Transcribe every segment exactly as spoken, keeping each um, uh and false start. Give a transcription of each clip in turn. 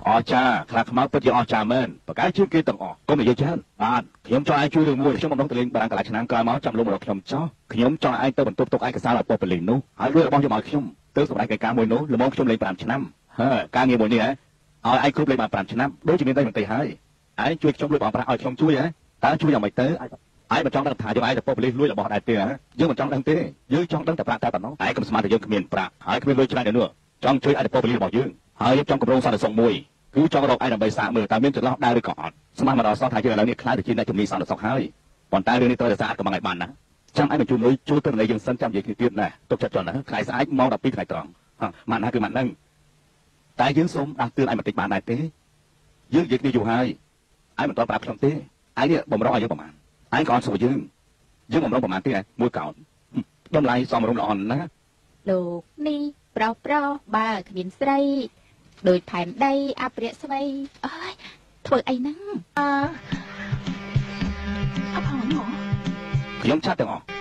អចាខ្លាខ្មៅពិតជាអស្ចារ្យមែនបកកាយជាងគេទាំងអស់កុំនិយាយច្រើនបាទខ្ញុំចង់ឲ្យជួយរឿងមួយខ្ញុំមិនដឹងទៅលេងបារាំងកន្លះឆ្នាំក្រោយមកចាំលុំរកខ្ញុំចោះខ្ញុំចង់ឲ្យទៅបន្ទប់ទុកឯកសារឲ្យប៉ុស្តិ៍ប៉ូលីសនោះហើយលួចរបស់ខ្ញុំឲ្យខ្ញុំទៅសម្រាប់កិច្ចការមួយនោះល្មមខ្ញុំលេងប្រាំឆ្នាំហើយការងារមួយនេះហ៎ឲ្យឯងគ្រប់លេងបានប្រាំឆ្នាំដូចជាមានតែបន្តិចហើយឯងជួយខ្ញុំលួចបងប្រាក់ឲ្យខ្ញុំជួយហ៎តើជួយយ៉ាងម៉េចទៅឯងមិនចង់ដឹងថាយើងឯងទៅប៉ុស្តិ៍ប៉ូលីសលួចរបស់ដែរទេហ៎យើងមិនចង់ដឹងទេយើងចង់ដឹងតែប្រាក់តែប៉ុណ្ណោះឯងកុំស្មានតែយើងគ្មានប្រាក់ហើយគ្មានលុយច្រើនnữaចង់ជួយឯកប៉ុស្តិ៍ប៉ូលីសរបស់យើងហើយយើងចង់គម្រោងសន្តិសុខមួយគឺចង់រកឯងដើម្បីសាកមើលតើមានចន្លោះដែរឬក៏អត់ស្មានមកដល់សោះថាយើងឥឡូវនេះខ្លាចទៅជាអ្នកជំនាញសន្តិសុខហើយប៉ុន្តែរឿងនេះត្រូវតែស្អាតកំងឲ្យបានណាចាំឯងបញ្ជូនលុយជួយទៅនៃយើងសិនចាំនិយាយគ្នាទៀតណាទុកចិត្តចន់ណាថ្ងៃស្អែកម៉ោងដប់ពីរថ្ងៃត្រង់ម៉ាត់ណាគឺម៉ាត់ហ្នឹងតែយើងសូមដាស់តឿនឯងបន្តិចបានដែរទេយើងនិយាយគ្នាយូរហើយឯងមិនតបប្រាប់ខ្ញុំទេឯងនេះបំរុងឲ្យយើងប្រមាណឯងក៏អត់សួរយើងយើងបំរុងប្រមាណទេមួយកោនតម្លៃសមរម្យល្អណាស់លោកនេះប្រុសប្រុសបើគ្មានស្រីដោយផែនដីអភិរក្សស្វ័យអើយធ្វើអីហ្នឹងអើអផងហ៎ខ្ញុំឆាត់ទាំងអស់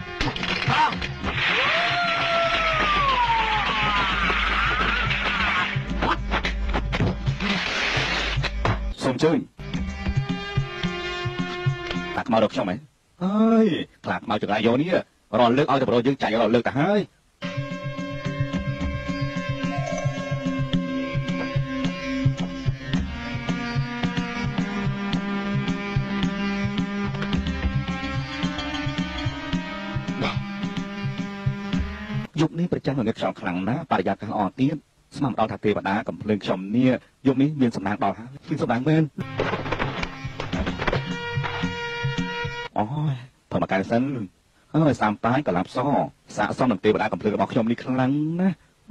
សូមជើញខ្លាខ្មៅរកខ្ញុំហ៎អើយខ្លាខ្មៅចង្រៃយកនេះរលលើកឲ្យតែបរិយយើងចាច់រលលើកទៅហើយយប់នេះប្រចាំនឹងខ្ញុំខ្លាំងណាស់បរិយាកាសល្អទៀតស្មានដល់ថាទេវតាកំភ្លើងខ្ញុំនេះយប់នេះមានសំណាងដល់ហើយមានសំណាងមែនអូយធ្វើមកកែសិនអើយសាមតាយកលាប់សសាកសមនឹងទេវតាកំភ្លើងរបស់ខ្ញុំនេះខ្លាំងណាស់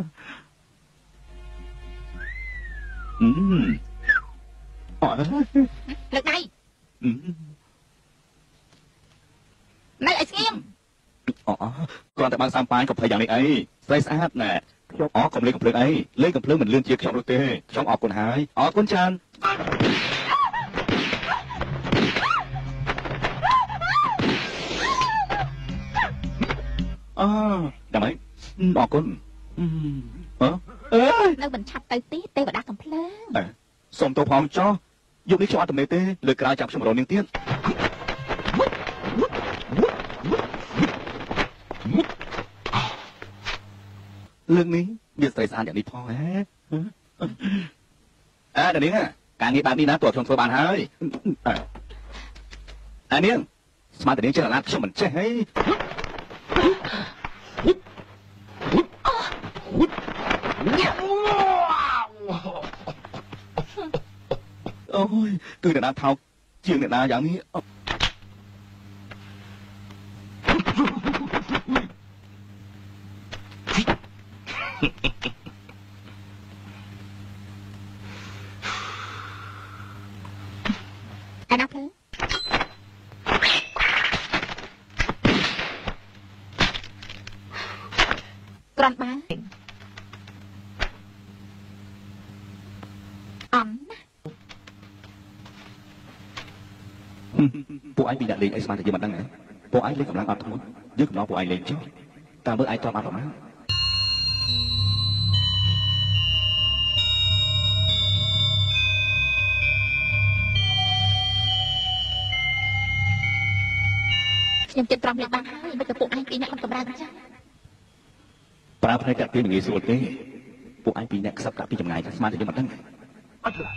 អឺអូលើកដៃនៅឲ្យស្ងៀមអូគ្រាន់តែបានសាមប៉ាយក៏ភ័យយ៉ាងនេះអីស្រីស្អាតណែខ្ញុំអរកុំលេងកំភ្លើងអីលេងកំភ្លើងមិនលឿនជាខ្ញុំនោះទេខ្ញុំអរគុណហើយអរគុណច្រើនអឺយ៉ាងម៉េចអរគុណអឺអើយនៅមិនឆាប់ទៅទីទេវតាកំភ្លើងសូមទោសផងចោះយប់នេះខ្ញុំអត់ទំនេរទេលើក្រោយចាំខ្ញុំរកនាងទៀតលើកនេះមានស្រីស្អាតយ៉ាងនេះផងហ៎អើនាងការងារបែបនេះណាតើខ្ញុំធ្វើបានហើយអើនាងស្មាតនាងចេះអាឡាតខ្ញុំមិនចេះហីអូយគឺអ្នកណាថោកជាងអ្នកណាយ៉ាងនេះអាណាភ្លើងក្រន់បើអន់ណាពួកឯងពីអ្នកលេងអីស្មានតែយើងមិនដឹងហ៎ពួកឯងលេងកម្លាំងអត់ធ្ងន់យើងកំឡោះពួកឯងលេងចុះតើមើលឯងតបបានប្រមាណខ្ញុំចិត្តត្រង់លេខបានហើយមិនទៅពួកឯងពីរនាក់មិនកម្រើចាប្រើផ្នែកតាក់ពីមិនងាយស្រួលទេពួកឯងពីរនាក់ខ្សឹបតាក់ពីចម្ងាយស្មានតែយើងមិនដឹងអត់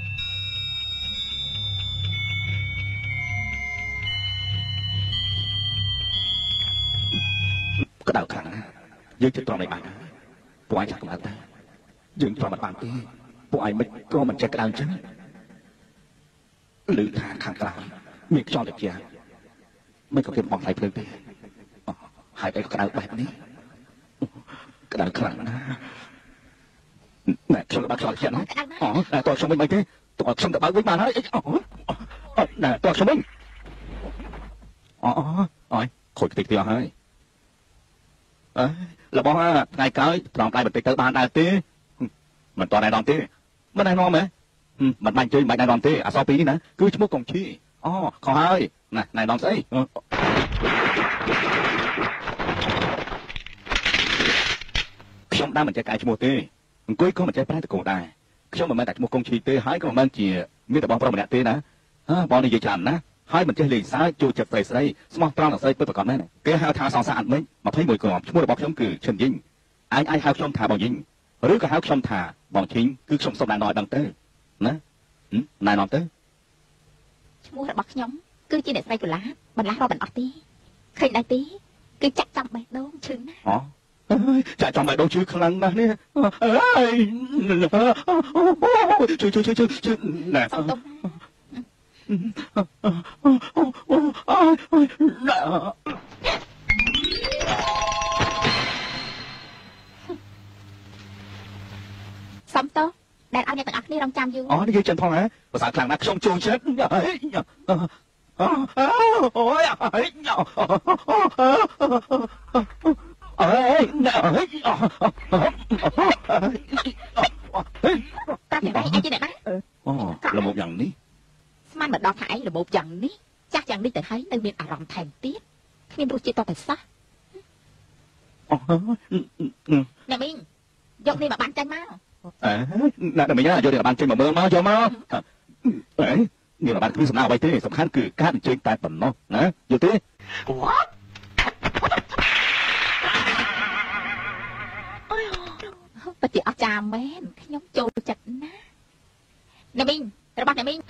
ក្តៅខ្លាំងណាស់យើងចិត្តត្រង់លេខបានពួកឯងចាក់កម្រើតាយើងត្រង់មិនបានទេពួកឯងមិនក៏មិនចេះក្តៅអញ្ចឹងឮថាខាងក្រៅមានខ្យល់ត្រជាក់មិនក៏គេបងថ្លៃភ្លើងទេហើយតែក្តៅបែបនេះក្តៅខ្លាំងណាស់ណែខ្ញុំបើកខ្យល់ត្រជាក់ណាអូតែតោះខ្ញុំវិញមិនទេតោះខ្ញុំទៅបើកវិញបានហើយអូណែតោះខ្ញុំវិញអូអូយខូចតិចទៀតហើយអើរបស់ថ្ងៃក្រោយត្រង់ដៃបន្តិចទៅបានដែរទេមិនតណែនាំទេមិនណែនាំហ៎មិនបាញ់ជើញមិនបាច់ណែនាំទេអសរពីរនេះណាគឺឈ្មោះកុងឈីអូខុសហើយណែណែនាំស្អីខ្ញុំដើមមិនចេះកែឈ្មោះទេអង្គុយក៏មិនចេះប្រែតកោដែរខ្ញុំមិនមែនតែឈ្មោះកុងឈីទេហើយក៏មិនមែនជាមានតែបងប្រុសម្នាក់ទេណាបងនិយាយច្រើនណាហើយមិនចេះលេងសើចចូលចិត្តស្រីស្រីស្មោះត្រង់នឹងស្រីពិតប្រាកដមែនគេហៅថាសង្សារអត់មិញยี่สิบเอ็ดគ្រាប់ឈ្មោះរបស់ខ្ញុំគឺឈិនយីងអញអាចហៅខ្ញុំថាបងយីងឬក៏ហៅខ្ញុំថាបងឈីងគឺខ្ញុំសុំណែនាំឲ្យដឹងទៅណាណែនាំទៅឈ្មោះរបស់ខ្ញុំគឺជាអ្នកស្រីកូឡាបន្លាស់រាប់មិនអស់ទេឃើញដែរទេគឺចាក់ចំបេះដូងឈឺណាស់អូចាក់ចំបេះដូងឈឺខ្លាំងណាស់នេះអើយឈឺឈឺឈឺឈឺណែសុំទុំសំតោដែលឲ្យអ្នកទាំងអស់គ្នារងចាំយូរអូនិយាយចិនផងហ៎ភាសាខ្លាំងណាស់ខ្ញុំចូលចិត្តអូអូយអើយអើយតាមយ៉ាងនេះឯងជាអ្នកណាអូលំប់យ៉ាងនេះស្មានមកដល់ថាឯងលំប់យ៉ាងនេះចាស់យ៉ាងនេះទៅហើយនៅមានអារម្មណ៍ថែមទៀតគ្មានរសជាតិតតែសោះអ្នកមីងយកនេះមកបានចេញមកអើណាស់តែមិញយកនេះបានចេញមកមើលមកយកមកអេនេះបានគឺសំណាក់អ្វីទេសំខាន់គឺការអញ្ជើញតែប៉ុណ្ណោះណាយល់ទេពិតជាអស្ចារ្យមែនខ្ញុំចូលចិត្តណាស់អ្នកមីងរបស់អ្នកមីង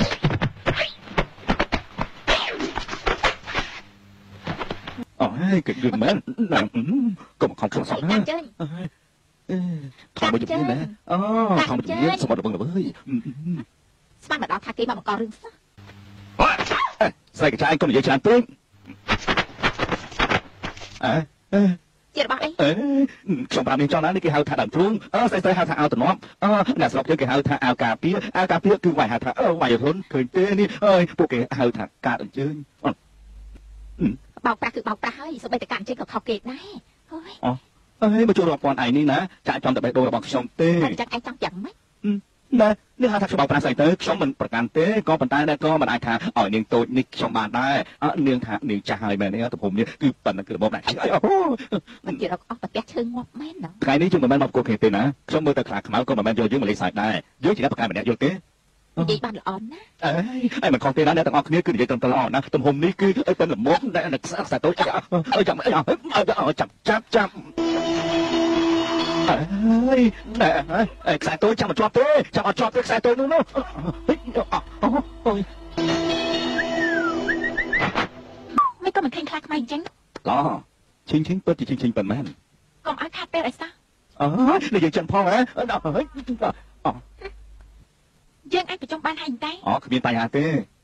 អូយគិតយឺតមែនកុំខំខំសោះណាថមមួយជំនាញណាអូថមមួយជំនាញសម្បត្តិរបស់ល្វើយស្មានមកដល់ថាគេមកបង្ករឿងសោះស្រីកញ្ចៃកុំនិយាយច្រើនពេកអើជារបស់អីខ្ញុំប្រាប់នាងចង់ណានេះគេហៅថាដើមទ្រូងអើស្រីស្រីហៅថាអាវតំណប់អើអ្នកស្រុកយើងគេហៅថាអាវការពារអាវការពារគឺវាយហៅថាអើវាយរុនឃើញទេនេះអើយពួកគេហៅថាការអញ្ជើញបោកប្រាស់គឺបោកប្រាស់ហើយសូម្បីតែការអញ្ជើញក៏ខុសគេដែរហើយអូអើយមកចូលរាប់ពាន់ឯងនេះណាចាក់ចំតែបេះដូងរបស់ខ្ញុំទេអញ្ចឹងឯងចង់យ៉ាងម៉េចណានេះហៅថាខ្ញុំបោកប្រាស់ស្អីទៅខ្ញុំមិនប្រកាន់ទេក៏ប៉ុន្តែដែរក៏មិនអាចថាឲ្យនាងតូចនេះខ្ញុំបានដែរអើនាងថានាងចាស់ហើយមែនទេទំហំនេះគឺប៉ុណ្ណឹងគឺរបបដែរអូមិនជារកអស់ប្រទះឈើងាប់មែនណាថ្ងៃនេះយើងមិនមែនមកប្រកួតគ្នាទេណាខ្ញុំមើលទៅខ្លាខ្មៅក៏មិនមែនយកយើងមកលេងសើចដែរយើងជាអ្នកប្រកាន់ម្នាក់យល់ទេនិយាយបានល្អណាស់អើយអីមិនខុសទេណាអ្នកទាំងអស់គ្នាគឺនិយាយត្រឹមត្រូវល្អណាស់ទំហំនេះគឺឲ្យប៉ុណ្ណឹងមកតែខ្សែខ្សែតូចអើយចាំអើយចាប់ចាប់ចាប់អើយណែខ្សែតូចចាំមកជាប់ទេចាំអត់ជាប់ទេខ្សែតូចនោះនោះមិនក៏មិនឃើញខ្លាខ្មៅអញ្ចឹងឡោឈិញឈិញពិតជាឈិញឈិញប៉ុណ្មែនកុំឲ្យខាត់ពេលអីសោះអើយនិយាយចិនផងហ៎អើយយើងអាចប្រជុំបានហើយតែអូគ្មានបញ្ហាទេ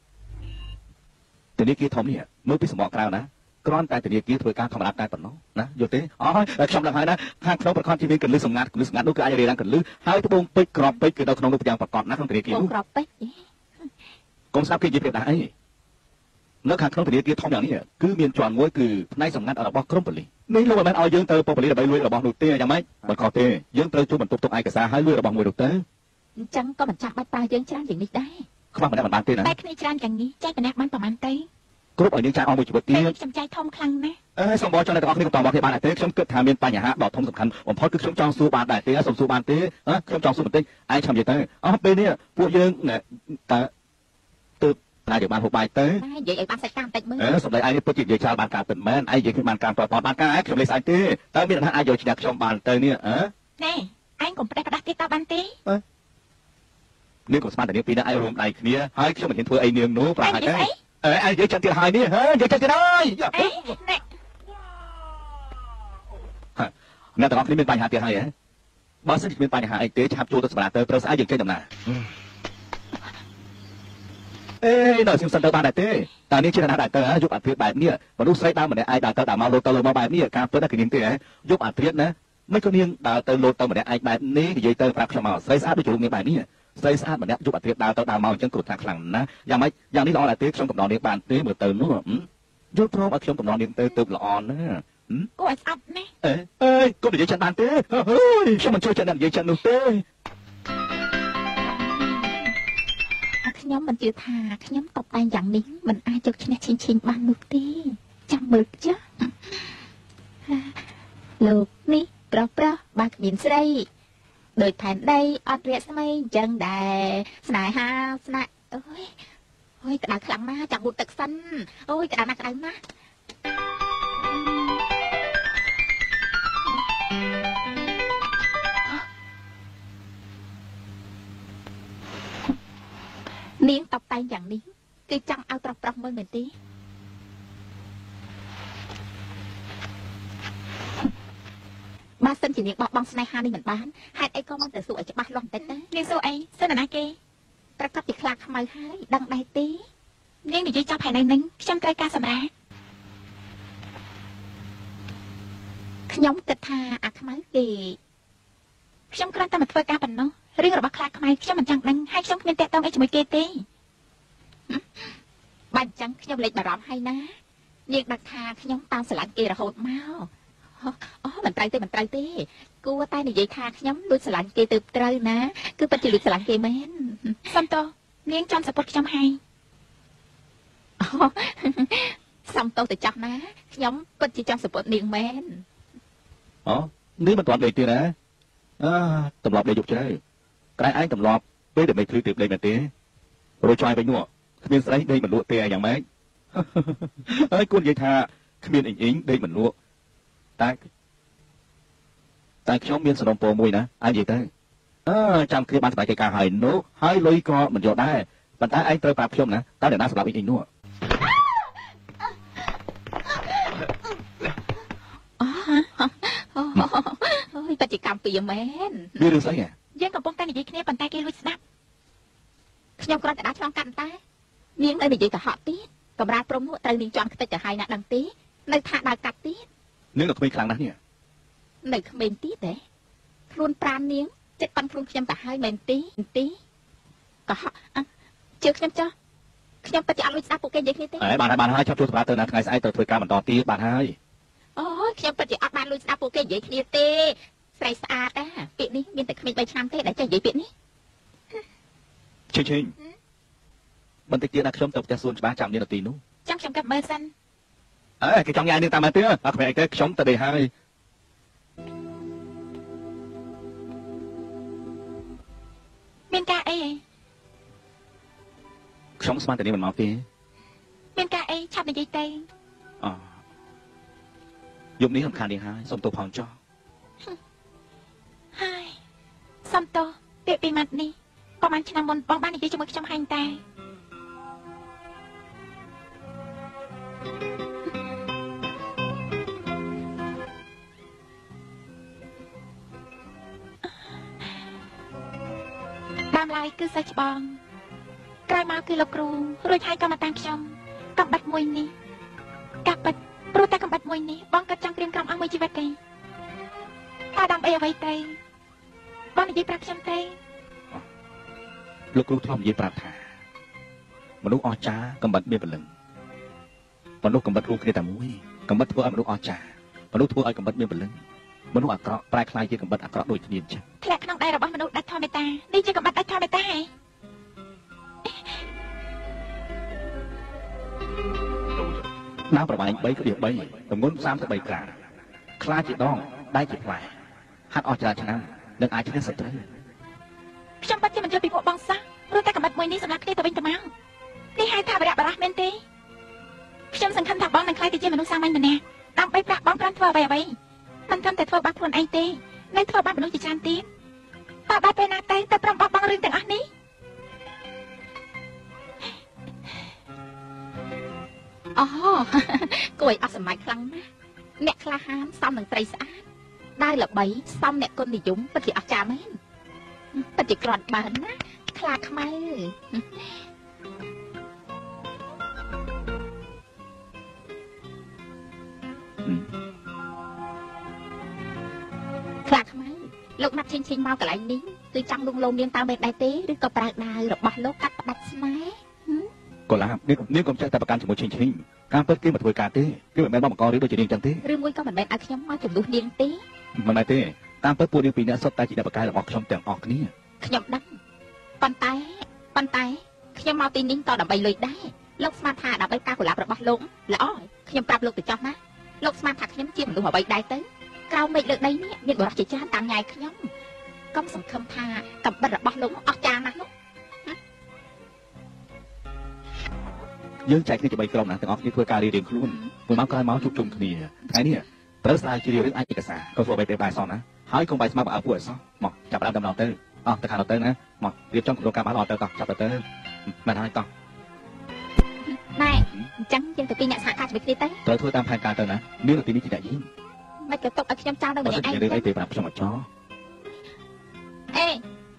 ធនាគារធំនេះមើលពីសម្បកក្រៅណាគ្រាន់តែធនាគារធ្វើការធម្មតាតែប៉ុណ្ណោះណាយល់ទេអូខ្ញុំដឹងហើយណាខាងក្នុងប្រព័ន្ធជីវកលឹះសម្ងាត់កលឹះសម្ងាត់នោះគឺអាចរៀបឡើងកលឹះហើយត្បូងពេជ្រក្របពេជ្រគឺនៅក្នុងនោះប្រចាំប្រកបណាក្នុងធនាគារនោះក្របពេជ្រកុំស្ដាប់គេនិយាយប្រាប់ដែរអីនៅខាងក្នុងធនាគារធំយ៉ាងនេះគឺមានជាន់មួយគឺផ្នែកសម្ងាត់របស់ក្រមប៉ូលីសនេះលោកមិនមែនឲ្យយើងទៅប៉ូលីសដើម្បីលួចរបស់នោះទេយ៉ាងម៉េចមិនខុសទេយើងត្រូវជួបបន្ទប់ទុកឯកសារហើយលួចរបស់មួយនោះទៅអញ្ចឹងក៏មិនចាំបាច់ប្រើយើងច្រើនជាងនេះដែរខ្វះម្នាក់មិនបានទេណាតែគ្នាច្រើនយ៉ាងនេះចែកម្នាក់បានប្រហែលទៅគ្រប់ឲ្យនាងចាយអស់មួយជីវិតទៀតខ្ញុំចៃធំខ្លាំងណាស់អេសូមបងចង់អ្នកទាំងអស់គ្នាបន្តមកគ្នាបានទេខ្ញុំគិតថាមានបញ្ហាដ៏ធំសំខាន់បំផុតគឺខ្ញុំចង់សួរបានដែរទេសូមសួរបានទេខ្ញុំចង់សួរបន្តិចឯងចាំនិយាយទៅអស់ពេលនេះពួកយើងតើទើបណាយើងបានហូបបាយទៅនិយាយឲ្យបានសាច់តាមតិចមើលអេសម្ដីឯងពិតជានិយាយច្រើនបានការពិតមែនឯងនិយាយគឺបានការប្រព័ន្ធបានការឯងខ្ញុំលេងស្អីទេតើមានអ្នកណាអាចយកឈ្នះខ្ញុំបានទៅនេះអើណែឯងកុំផ្ដេសផ្ដាស់ទៀតតើបានទេនាងកុំស្មានតែនាងពីរនាក់ឯងរួមដៃគ្នាហើយខ្ញុំមិនហ៊ានធ្វើអីនាងនោះប្រហែលទេអើឯងនិយាយចាំទៀតហើយនេះហ៎និយាយចាំទៀតហើយអ្នកទាំងអស់គ្នាមានបញ្ហាទៀតហើយហ៎បើសិនជាមានបញ្ហាអីទេឆាប់ចូលទៅសម្រាប់ទៅព្រឹកស្អែកយើងចេញដំណើរអេដល់ខ្ញុំសិនទៅបានដែរទេតើនាងជាអ្នកណាដែរទៅយកអាធិបបែបនេះមនុស្សស្រីដើមម្នាក់ឯងដើរទៅដើរមកលោតទៅលោតមកបែបនេះការពិតគឺនាងទេហ៎យកអាធិបណាមិនក៏នាងដើរទៅលោតទៅម្នាក់ឯងបែបនេះនិយាយទៅប្រាប់ខ្ញុំមកស្រីស្អាតដូចរូបនាងបែបនេះស្រីស្អាតម្នាក់យកអាធិបដើរទៅដើរមកអញ្ចឹងគ្រោះថ្នាក់ខ្លាំងណាស់យ៉ាងម៉េចយ៉ាងនេះល្អដែរទេខ្ញុំកំដរនាងបានទេមើលទៅនោះយល់ព្រមឲ្យខ្ញុំកំដរនាងទៅទៅល្អណាស់គួរឲ្យស្អប់ណាស់អេអើយកុំនិយាយចិនបានទេអើយខ្ញុំមិនចូលចិត្តនិយាយចិននោះទេខ្ញុំមិនជឿថាខ្ញុំតបតែងយ៉ាងនេះមិនអាចយកឈ្នះឈិញឈិញបាននោះទេចាំមើលចាស់លោកនេះប្រុសប្រុសបើគ្មានស្រីដោយផែនដីអត់រាស្មីចឹងដែរស្នេហាស្នេហ៍អើយអើយក្តៅខ្លាំងណាស់ចាំងូតទឹកសិនអូយក្តៅណាស់ក្តៅណាស់នាងតបតែងយ៉ាងនេះគឺចង់ឲ្យប្រុសប្រុសមើលមែនទេបើសិនជានាងបោះបង់ស្នេហានេះមិនបានហេតុអីក៏មិនទៅសួរឲ្យច្បាស់លាស់បន្តិចទៅនាងសួរអីសិនណាគេប្រកាសជាខ្លាចខ្មៅហើយដឹងដែរទេនាងនិយាយចប់ហើយនឹងខ្ញុំត្រូវការសម្រាប់ខ្ញុំគិតថាអាខ្មៅគេខ្ញុំគ្រាន់តែមកធ្វើការប៉ុណ្ណោះរឿងរបស់ខ្លាចខ្មៅខ្ញុំមិនចង់ដឹងហើយខ្ញុំគ្មានតេតងអីជាមួយគេទេបើអញ្ចឹងខ្ញុំលេចបារម្ភហើយណានាងដាក់ថាខ្ញុំតាមស្រឡាញ់គេរហូតមកអូមិនត្រូវទេមិនត្រូវទេគួរតែនិយាយថាខ្ញុំលួចស្រឡាញ់គេទៅត្រូវណាគឺពិតជាលួចស្រឡាញ់គេមែនសំតោនាងចំសពុតខ្ញុំហើយសំតោទៅចាស់ណាខ្ញុំពិតជាចំសពុតនាងមែនអូនេះមិនទាន់ដេកទៀតណាអើទម្លាប់ដេកយប់ជ្រៅក្រែងឯងទម្លាប់ពេលតែមិនភ្លឺទើបដេកមែនទេរួចចុយវិញនោះគ្មានស្អីដេកមិនលក់ទេយ៉ាងម៉េចហើយគួរនិយាយថាគ្មានអ៊ីងអ៊ីងដេកមិនលក់តែតែខ្ញុំមានសំណុំពរមួយណាឯងនិយាយទៅអើចាំគ្នាបានស្ដាយកិច្ចការហើយនោះហើយលុយក៏មិនយកដែរប៉ុន្តែឯងត្រូវប្រាប់ខ្ញុំណាតើអ្នកណាសម្រាប់អ៊ីងអ៊ីងនោះអូយបច្ចុប្បន្នពីមែនមានរឿងស្អីហ៎យើងកំពុងតែនិយាយគ្នាប៉ុន្តែគេលួចស្ដាប់ខ្ញុំគ្រាន់តែដាក់ឆ្លងកាត់តែនាងនៅនិយាយកុហកទៀតកំរាលព្រំនោះត្រូវនាងជន់ខ្ទេចទៅហើយណាដឹងទេនៅថាដើរកាត់ទៀតនាងនៅក្មេងខ្លាំងណាស់នេះនៅក្មេងទៀតទេខ្លួនប្រាននាងចិត្តប៉ាន់ខ្លួនខ្ញុំទៅហើយមែនទេទីកុហកជឿខ្ញុំចុះខ្ញុំពិតជាអត់លួចស្ដាប់ពួកគេនិយាយគ្នាទេអេបានហើយបានហើយចាប់ជួបសម្រាប់ទៅណាថ្ងៃស្អែកទៅធ្វើការបន្តទៀតបានហើយអូយខ្ញុំពិតជាអត់បានលួចស្ដាប់ពួកគេនិយាយគ្នាទេស្រីស្អាតណាពាក្យនេះមានតែក្មេងបីឆ្នាំទេដែលចេះនិយាយពាក្យនេះឈិញឈិញបន្តិចទៀតណាខ្ញុំទៅផ្ទះសួនច្បារចាំនានាទីនោះចាំខ្ញុំកាប់មើលសិនអើគេចង់ញ៉ាំនាងតាមមកទៀតអត់ក្មេងអីទេខ្ញុំទៅដេកហើយមានការអីខ្ញុំស្មានតែនាងមិនមកទេមានការអីឆាប់និយាយទៅអូយប់នេះរំខាននាងហើយសូមទោសផងចុះហើយសុំទោសពាក្យពីម៉ាត់នេះប្រហែលឆ្នាំមុនបងបាននិយាយជាមួយខ្ញុំហាញ់តែដើមឡើយគឺសិស្សច្បងក្រោយមកគឺលោកគ្រូរួចហើយក៏មកតាមខ្ញុំកំបាត់មួយនេះកាប់បាត់ព្រោះតែកំបាត់មួយនេះបងក៏ចង់ក្រៀមក្រំអស់មួយជីវិតទេតែដើម្បីអ្វីទៅបងនិយាយប្រាប់ខ្ញុំទេលោកគ្រូធ្លាប់និយាយប្រាប់ថាមនុស្សអស្ចារ្យកំបិតមានព្រលឹងមនុស្សកំបិតរួមគ្នាតែមួយកំបិតធ្វើឲ្យមនុស្សអស្ចារ្យមនុស្សធ្វើឲ្យកំបិតមានព្រលឹងមនុស្សអាក្រក់ប្រែក្លាយជាកំបិតអាក្រក់ដូចគ្នាអញ្ចឹងធ្លាក់ក្នុងដៃរបស់មនុស្សដាច់ធម្មតានេះជាកំបិតដាច់ធម្មតាហ៎ណាប្រមាណ3គ្រា3ទម្ងន់សាមសិបបីក្រាមខ្លាចជាដងដៃជាផ្លែហាត់អស់ច្រើនឆ្នាំនឹងអាចឈ្នះសត្រូវខ្ញុំបាត់ជាមិនយល់ពីពួកបងសោះព្រោះតែកំបិតមួយនេះសម្រាប់គ្នាទៅវិញទៅមកនេះហៅថាបរិបរៈមែនទេខ្ញុំសង្ឃឹមថាបងនឹងខ្លាយទៅជាមនុស្សសាមញ្ញម្នាក់ដើម្បីប្រាក់បងប្រាំធ្វើអ្វីអ្វីមិនត្រឹមតែធ្វើបាបខ្លួនឯងទេនៅធ្វើបាបមនុស្សជាច្រើនទៀតតើដល់ពេលណាទៅទៅប្រាំបោះបង់រឿងទាំងអស់នេះអូគួរឲ្យអស់សម័យខ្លាំងណាស់អ្នកក្លាហានសមនឹងត្រីស្អាតដើរល្បីសមអ្នកគុណនិយមពិតជាអស្ចារ្យមែនពិតជាក្រាន់បានណាខ្លាខ្មៅខ្លាខ្មៅលោកណាត់ឈិញឈិញមកកន្លែងនេះគឺចង់លងលោមនាងតាមបែបដែរទេឬក៏ប្រើដាវរបស់លោកកាត់ផ្ដាច់ស្នេហ៍កូឡានាងនាងកុំចេះតែប្រកាន់ជាមួយឈិញឈិញការពិតគេមិនធ្វើការទេគេមិនមែនមកបង្ករឿងដូចជានាងចឹងទេឬមួយក៏មិនមែនឲ្យខ្ញុំមកជំនួសនាងទេមិនមែនទេតាមពិតពួកនាងពីរនាក់សុទ្ធតែជាអ្នកបកកាយរបស់ខ្ញុំទាំងអស់គ្នាខ្ញុំដឹងប៉ុន្តែប៉ុន្តែខ្ញុំមកទីនេះក៏ដើម្បីលុយដែរលោកស្មានថាដើម្បីការកុលាបរបស់លោកល្អខ្ញុំប្រាប់លោកទៅចោះណាលោកស្មានថាខ្ញុំជាមនុស្សអ្វីដែរទៅក្រៅមេឃលើដីនេះមានបរិសុទ្ធជាច្រើនតាមញ៉ាយខ្ញុំកុំសង្ឃឹមថាកំបិតរបស់លោកអស់ចាណាស់លោកយើងចែកគ្នាជាបីក្រុមណាទាំងអស់គ្នាធ្វើការរៀបរៀងខ្លួនមួយម៉ោងក្រោយមកជួបជុំគ្នាថ្ងៃនេះត្រូវស្រាវជ្រាវរឿងឯកសារក៏ធ្វើបីពេលបាយសោះណាហើយកុំបាយស្មាប់ឲ្យពួកអសោះមកចាប់ដើមដំណងទៅអស់ទៅខាងទៅណាមករៀបចំគម្រោងការបានល្អទៅតោះចាប់ទៅទៅមិនហើយតោះណែអញ្ចឹងយើងទៅពីអ្នកសហការជាមួយគ្នាទៅត្រូវធ្វើតាមផែនការទៅណានាងទីនេះជាអ្នកយើងមិនក៏ទុកឲ្យខ្ញុំចោលនៅម្នាក់ឯងរឿងអីទេប្រាប់ខ្ញុំអត់ចោលអេ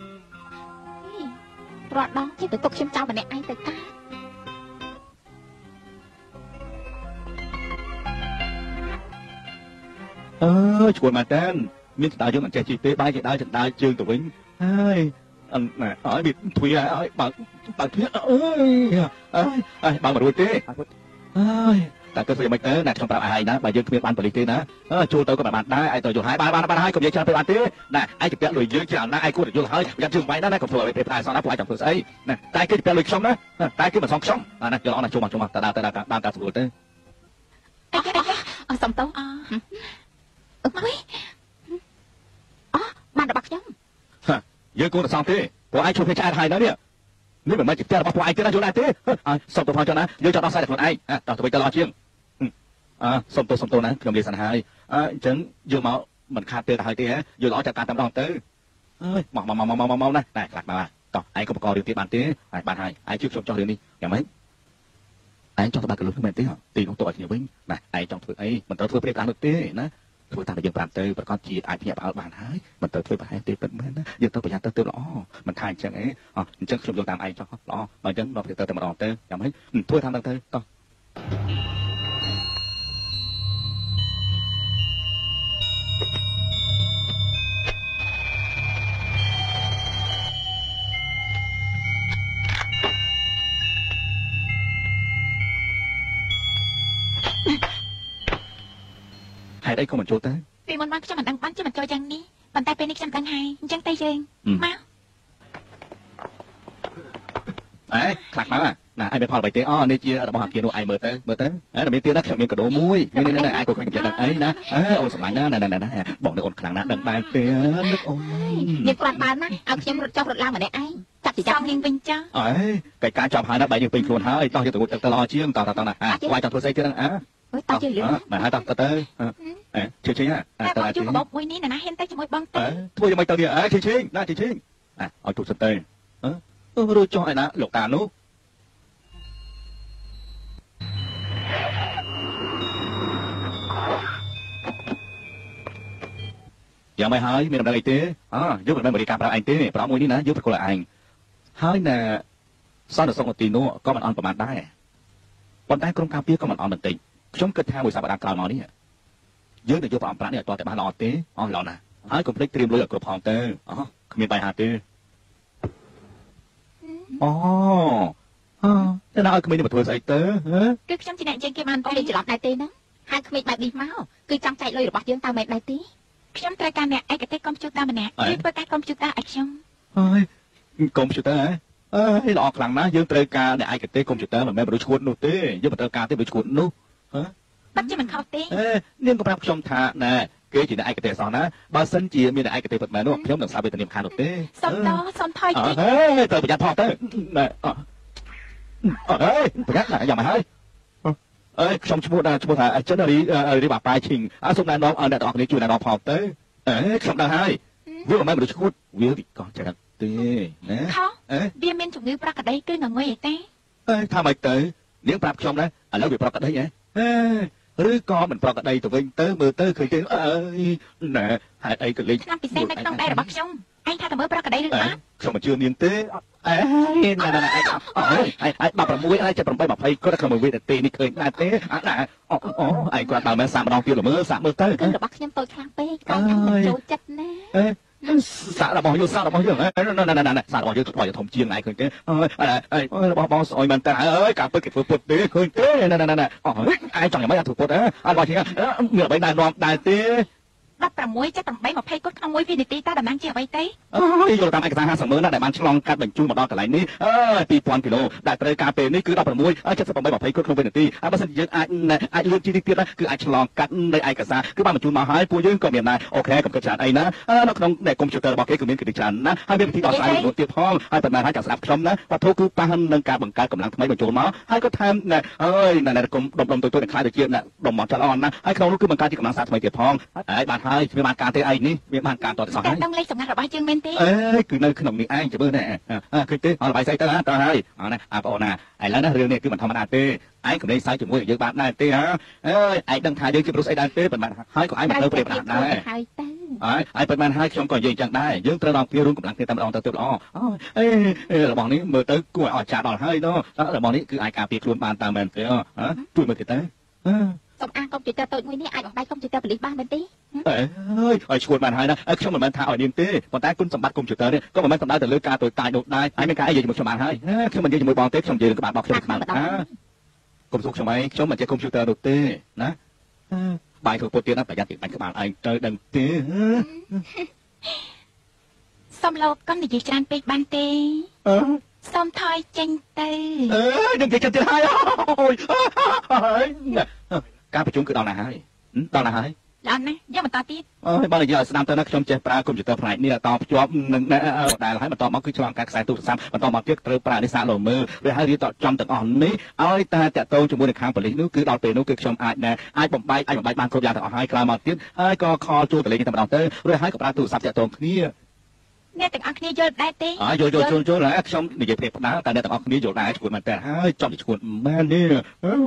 រត់ដងជិះទៅទុកខ្ញុំចោលម្នាក់ឯងទៅតាអើយឈួនមែនតើមានចណ្ដើយើងមិនចេះជីទេបាយគេដើរចណ្ដើជើងទៅវិញហើយអត់ណាអើយវាទ្វាឲ្យបើបើទ្វាអើយអើយអើយបើមិនរួចទេអើយតែគិតស្អីមិនទៅណាខ្ញុំប្រាប់ឲ្យណាបើយើងគ្មានបានប៉ូលីសទេណាចូលទៅក៏មិនបានដែរឯងទៅយល់ហើយបានបានបានហើយកុំនិយាយច្រើនពេកបានទេណាឯងជពាក់លុយយើងច្រើនណាស់ឯងគួរតែយល់ហើយប្រយ័ត្នជើងវាយណាណាកុំធ្វើឲ្យពេលផ្លែសោះណាពួកឯងចង់ធ្វើស្អីណាតែគេជពាក់លុយខ្ញុំណាតែគេមិនសងខ្ញុំណាយល់អត់ណាចូលមកចូលមកតើដើរទៅដើរតាមការស្រួលទៅអីគេអត់សំតោអឺអើយអូបានរបស់ខ្ញុំយើងគួរតែសងទេព្រោះឯងជួយភេទឆ្អែតហើយណានេះនេះមិនមែនជាផ្ទះរបស់ពួកឯងទេណាយល់ដែរទេអើសុំទោសផងចុះណាយើងចង់ដោះស្រាយតែខ្លួនឯងដោះទៅវិញទៅល្អជាងអើសុំទោសសុំទោសណាខ្ញុំនិយាយសិនហើយអើអញ្ចឹងយើងមកមិនខាតទេទៅហើយទេហ៎យើងល្អចាត់ការតាមដងទៅអើយមកមកមកមកមកណាតែខ្លាចមកតោះឯងក៏បករឿងទៀតបានទេហើយបានហើយឯងជួយខ្ញុំចោះរឿងនេះយ៉ាងម៉េចឯងចង់ទៅបាក់កលុយមែនទេទីនោះទៅឲ្យគ្នាវិញណាឯងចង់ធ្វើអីមិនត្រូវធ្វើព្រេបតាមនោះទេណាធ្វើតាមដែលយើងប្រាប់ទៅប្រកាសជាអាចភ្ញាក់ផ្អើលបានហើយមិនត្រូវធ្វើប្រហែលទេពិតមែនណាយើងទៅប្រយ័ត្នទៅទៅល្អមិនថាអញ្ចឹងអីអញ្ចឹងខ្ញុំយកតាមឯងចោះល្អបើអញ្ចឹងដល់ទៅតែម្ដងទៅយ៉ាងម៉េចធ្វើតាមទៅទៅតោះហេតុអីក៏មិនចូលទៅពីមុនមកខ្ញុំមិនដឹងបានជាមិនចូលយ៉ាងនេះប៉ុន្តែពេលនេះខ្ញុំដឹងហើយអញ្ចឹងទៅយើងមកអេខ្លាចមកណាឯងមានផលអ្វីទេអូនេះជារបស់អាគារនោះឯងមើលទៅមើលទៅអេតែមានទៀតណាខ្ញុំមានកាដូមួយនេះនេះឯងក៏ឃើញខ្ញុំដឹងអីណាអេអូនសម្លាញ់ណាណាណាបងនេះអូនខ្លាំងណាស់ដឹងបែបទេនឹកអូនយើងគ្រាន់បើណាឲ្យខ្ញុំរត់ចុះរត់ឡើងម្នាក់ឯងចាប់ទីចាប់នាងវិញចាអេកិច្ចការចប់ហើយណាបែរយើងពេញខ្លួនហើយតោះយើងទៅទៅល្អជាងតោះតោះណាវាយចង់ធ្វើស្អីទៀតហ្នឹងអើអើយតោះយើងលឿនមកហើយតោះទៅអេជិះជិះណាតែបងជួបកាបូបមួយនេះណាហ៊ានទៅជាមួយបងទេធ្វើយ៉ាងម៉េចទៅទៀតអេជិះជិះណាជិះជិះអើឲ្យទូសិនទៅអឺរួចចុះឯណាលោកតានោះយ៉ាងម៉េចហើយមានដំណឹងអីទេអើយើងមិនមែនបរិការប្រាប់ឯងទេប្រាប់មួយនេះណាយើងប្រគល់ឲ្យឯងហើយណាសន្តិសុខនៅទីនោះក៏មិនអន់ប្រមាណដែរប៉ុន្តែក្រុមការពារក៏មិនអន់បន្តិចខ្ញុំគិតថាមួយសប្តាហ៍ក្រោយមកនេះយើងនឹងយកប្រអប់ប្រាក់នេះឲ្យតតែបានល្អទេអស់ល្អណាស់ហើយកុំភ្លេចត្រៀមលុយឲ្យគ្រប់ផងទៅអូគ្មានបញ្ហាទេអូអឺតែដល់ឲ្យក្មេងនេះមកធ្វើស្អីទៅគឺខ្ញុំជាអ្នកជាងគេបានទៅច្រឡំដែរទេណាហើយក្មេងបែបនេះមកគឺចង់ចែកលុយរបស់យើងទៅមិនដែរទេខ្ញុំត្រូវការអ្នកឯកទេសកុំព្យូទ័រម្នាក់ជួយធ្វើការកុំព្យូទ័រឲ្យខ្ញុំហើយកុំព្យូទ័រហ៎អើយល្អខ្លាំងណាស់យើងត្រូវការអ្នកឯកទេសកុំព្យូទ័រមិនមែនមនុស្សឈួតនោះទេយើងមិនត្រូវការទេមនុស្សឈួតនោះហ៎បាត់ជាមិនខុសទេអេនាងក៏ប្រាប់ខ្ញុំថាណែគេជាអ្នកឯកទេសសោះណាបើសិនជាមានអ្នកឯកទេសពិតមែននោះខ្ញុំនឹងស្ដាប់វេទនាខាងនោះទេសុំតសុំថយតិចហេត្រូវប្រយ័ត្នផងទៅណែអើយប្រយ័ត្នយ៉ាងម៉េចហើយអើយខ្ញុំឈ្មោះថាឈ្មោះថាចិនរីរីបាប៉ាឈីងអើសូមណែនាំអ្នកទាំងអស់គ្នាជួយណែនាំផងទៅអេខ្ញុំដឹងហើយវាមិនមែនមនុស្សឈួតវាវិកោចរិតទេណាអេវាមានជំងឺប្រកដីគឺងងុយអីទេអេថាម៉េចទៅនាងប្រាប់ខ្ញុំណាឥឡូវវាប្រកដីហ៎ហេឬក៏មិនប្រកដីទៅវិញទៅមើលទៅឃើញទេអើយណែហេតុអីក៏លេងឆ្នាំពិសេសនៅក្នុងដៃរបស់ខ្ញុំឯងថាទៅមើលប្រកដីឬអត់ខ្ញុំមិនជឿនាងទេអេណែណែឯងអើយឯងដប់ប្រាំមួយឯងចិត្តប្រាំបី ยี่สิบគាត់ក្នុងមួយវិនាទីនេះឃើញដែរទេអត់ណាអូអូឯងគាត់បើមិនសាកម្ដងទៀតល្មើសាក់មើលទៅគឺរបស់ខ្ញុំតូចខ្លាំងពេកតែខ្ញុំមិនចូលចិត្តណាអេសាក់របស់យើងសាក់របស់យើងណែណែណែសាក់របស់យើងថ្លៃធំជាងឯងឃើញទេអើយរបស់បងស្អុយមែនតើអើយកាពិតគេធ្វើពុតទេឃើញទេណែណែណែអូឯងចង់យ៉ាងម៉េចធ្វើពុតហ៎អត់បងជាមានអ្វីណែនាំដែរទេ đập cả muối chắc tầm bay mà phay cốt không muối vì tí ta đầm năng chia bay té អើយយកតាមឯកសារហាសមើលណាដែលបានឆ្លងកាត់បញ្ជូនមកដល់កន្លែងនេះអើពីរពាន់គីឡូដែលត្រូវការពេលនេះគឺដប់ប្រាំមួយ เจ็ดสิบแปด ยี่สิบគ្រប់ក្នុងវិនាទីហើយបើសិនជាយើងអាចអាចលឿនជាងនេះទៀតគឺអាចឆ្លងកាត់នៃឯកសារគឺបានបញ្ជូនមកហើយពួកយើងក៏មានដែរអូខេកុំគិតច្រើនអីណានៅក្នុងនៃកុំព្យូទ័ររបស់គេគឺមានគិតច្រើនណាហើយមានវិធីដោះស្រាយមួយទៀតផងហើយប៉ុន្មានហើយចាំស្ដាប់ខ្ញុំណាវត្ថុគឺប៉ះនឹងការបង្កើតកម្លាំងថ្មីបញ្ចូលមកហើយក៏ថែមណែអើយណែកុំដុំដុំទុយទុយខ្លាយទៅជាណែដុំមកចាត់អនណាហើយក្នុងនោះគឺបង្កើតជាកម្លាំងសារថ្មីទៀតផងហើយបានហើយវាបានការទេអីនេះវាបានការតតសោះហើយต้องលេខសម្ងាត់របស់យើងមែនទេអេគឺនៅក្នុងនេះឯងមើលណែឃើញទេអត់បាយស្អីទៅណាតើហើយអណាអាបងណាឥឡូវណារឿងនេះគឺមិនធម្មតាទេឯងកំលេងសើចជាមួយយើងបានដែរទេហ៎អើយឯងដឹងថាយើងជាមនុស្សស្អីដែរទេប៉ុន្មានហើយក៏ឯងមិនត្រូវប្រៀបប្រាស់ដែរហើយទៅហើយប៉ុន្មានហើយខ្ញុំក៏និយាយអញ្ចឹងដែរយើងត្រូវដល់គ្នារួមកម្លាំងគ្នាតែម្ដងទៅទៀតល្អអេរបស់នេះមើលទៅគួរឲ្យអស្ចារ្យដល់ហើយណរបស់នេះគឺអាចការពារខ្លួនបានតាមមែនទេហ៎ជួយមើលទៀតទៅសុំអាកុំព្យូទ័រតូចមួយនេះអាចបំបែកកុំព្យូទ័រប៉ូលីសបានមែនទេអើយឲ្យឈួតបានហើយណាខ្ញុំមិនមែនថាឲ្យនាងទេប៉ុន្តែគុណសម្បត្តិកុំព្យូទ័រនេះក៏មិនមែនសំដៅទៅលើការតូចតាចនោះដែរហើយមានការអីនិយាយជាមួយខ្ញុំបានហើយខ្ញុំមិននិយាយជាមួយបងទេខ្ញុំនិយាយនឹងក្បាលបោកខ្ញុំខ្មៅណាកុំសួរខ្ញុំអីខ្ញុំមិនចេះកុំព្យូទ័រនោះទេណាបាយធ្វើពុតទៀតណាប្រយ័ត្នទៀតបាញ់ក្បាលឯងទៅដឹងទេសុំលោកកុំនិយាយច្រើនពេកបានទេសុំថយចេញទៅអើយនឹងនិយាយចិត្តទៀតហើយអូយការប្រជុំគឺដល់ណាហើយដល់ណាហើយដល់ណាយកបន្តទៀតអើយបើនិយាយឲ្យស្ដាប់ទៅណាខ្ញុំចេះប្រើកុំព្យូទ័រផ្នែកនេះតភ្ជាប់នឹងដែលហើយបន្តមកគឺឆ្លងកាត់ខ្សែទូរស័ព្ទបន្តមកទៀតត្រូវប្រើនេះសាកលោមើលវាហើយរៀនតចំទាំងអស់នេះឲ្យតែតាក់ទងជាមួយនឹងខាងប៉ូលីសនោះគឺដល់ពេលនោះគឺខ្ញុំអាចណែអាចបំបែកអាចបំបែកបានគ្រប់យ៉ាងទាំងអស់ហើយក្រោយមកទៀតហើយក៏ខលជួលតលេងតែម្ដងទៅរួចហើយក៏ប្រើទូរស័ព្ទតាក់ទងគ្នាអ្នកទាំងអស់គ្នាយល់ដែរទេអើយល់យល់យល់យល់ហើយខ្ញុំនិយាយព្រាបផ្ដាល់តែអ្នកទាំងអស់គ្នាយល់ដែរឈួតមែនតើហើយចំឈួតមែននេះ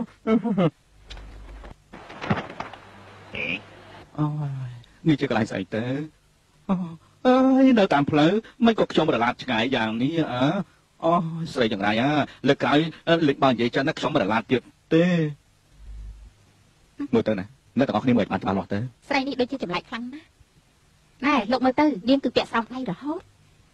អូយនេះជាកន្លែងស្អីទៅអើយនៅតាមផ្លូវមិនក៏ខ្ញុំរឡាត់ឆ្ងាយយ៉ាងនេះអើអូស្រីយ៉ាងไรអាលើកក្រោយលេចបើនិយាយចឹងណាខ្ញុំមិនរឡាត់ទៀតទេមើលទៅណាអ្នកទាំងអស់គ្នាមើលបានច្បាស់លាស់ទៅស្រីនេះដូចជាចម្លែកខ្លាំងណាស់ណែលោកមើលទៅនាងគឺពាក់ស្រោមដៃរហូត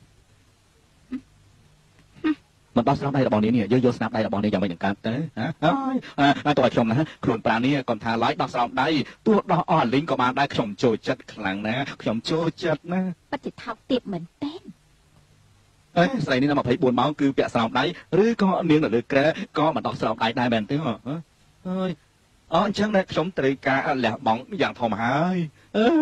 មិនដោះស្រោមដៃរបស់នាងនេះយើងយកស្នាមដៃរបស់នាងយ៉ាងម៉េចនឹងកើតទៅហ៎អើយតើខ្ញុំណាខ្លួនប្រានេះកុំថាឡើយដោះស្រោមដៃទោះដោះអស់លីងក៏បានដែរខ្ញុំចូលចិត្តខ្លាំងណាស់ខ្ញុំចូលចិត្តណាពិតជាថោកទាបមែនទេអេស្រីនេះនៅยี่สิบสี่ម៉ោងគឺពាក់ស្រោមដៃឬក៏នាងនៅលើក្រែក៏មិនដោះស្រោមដៃដែរមែនទេអើយអអញ្ចឹងដែរខ្ញុំត្រូវការលះបង់យ៉ាងធំហើយអឺ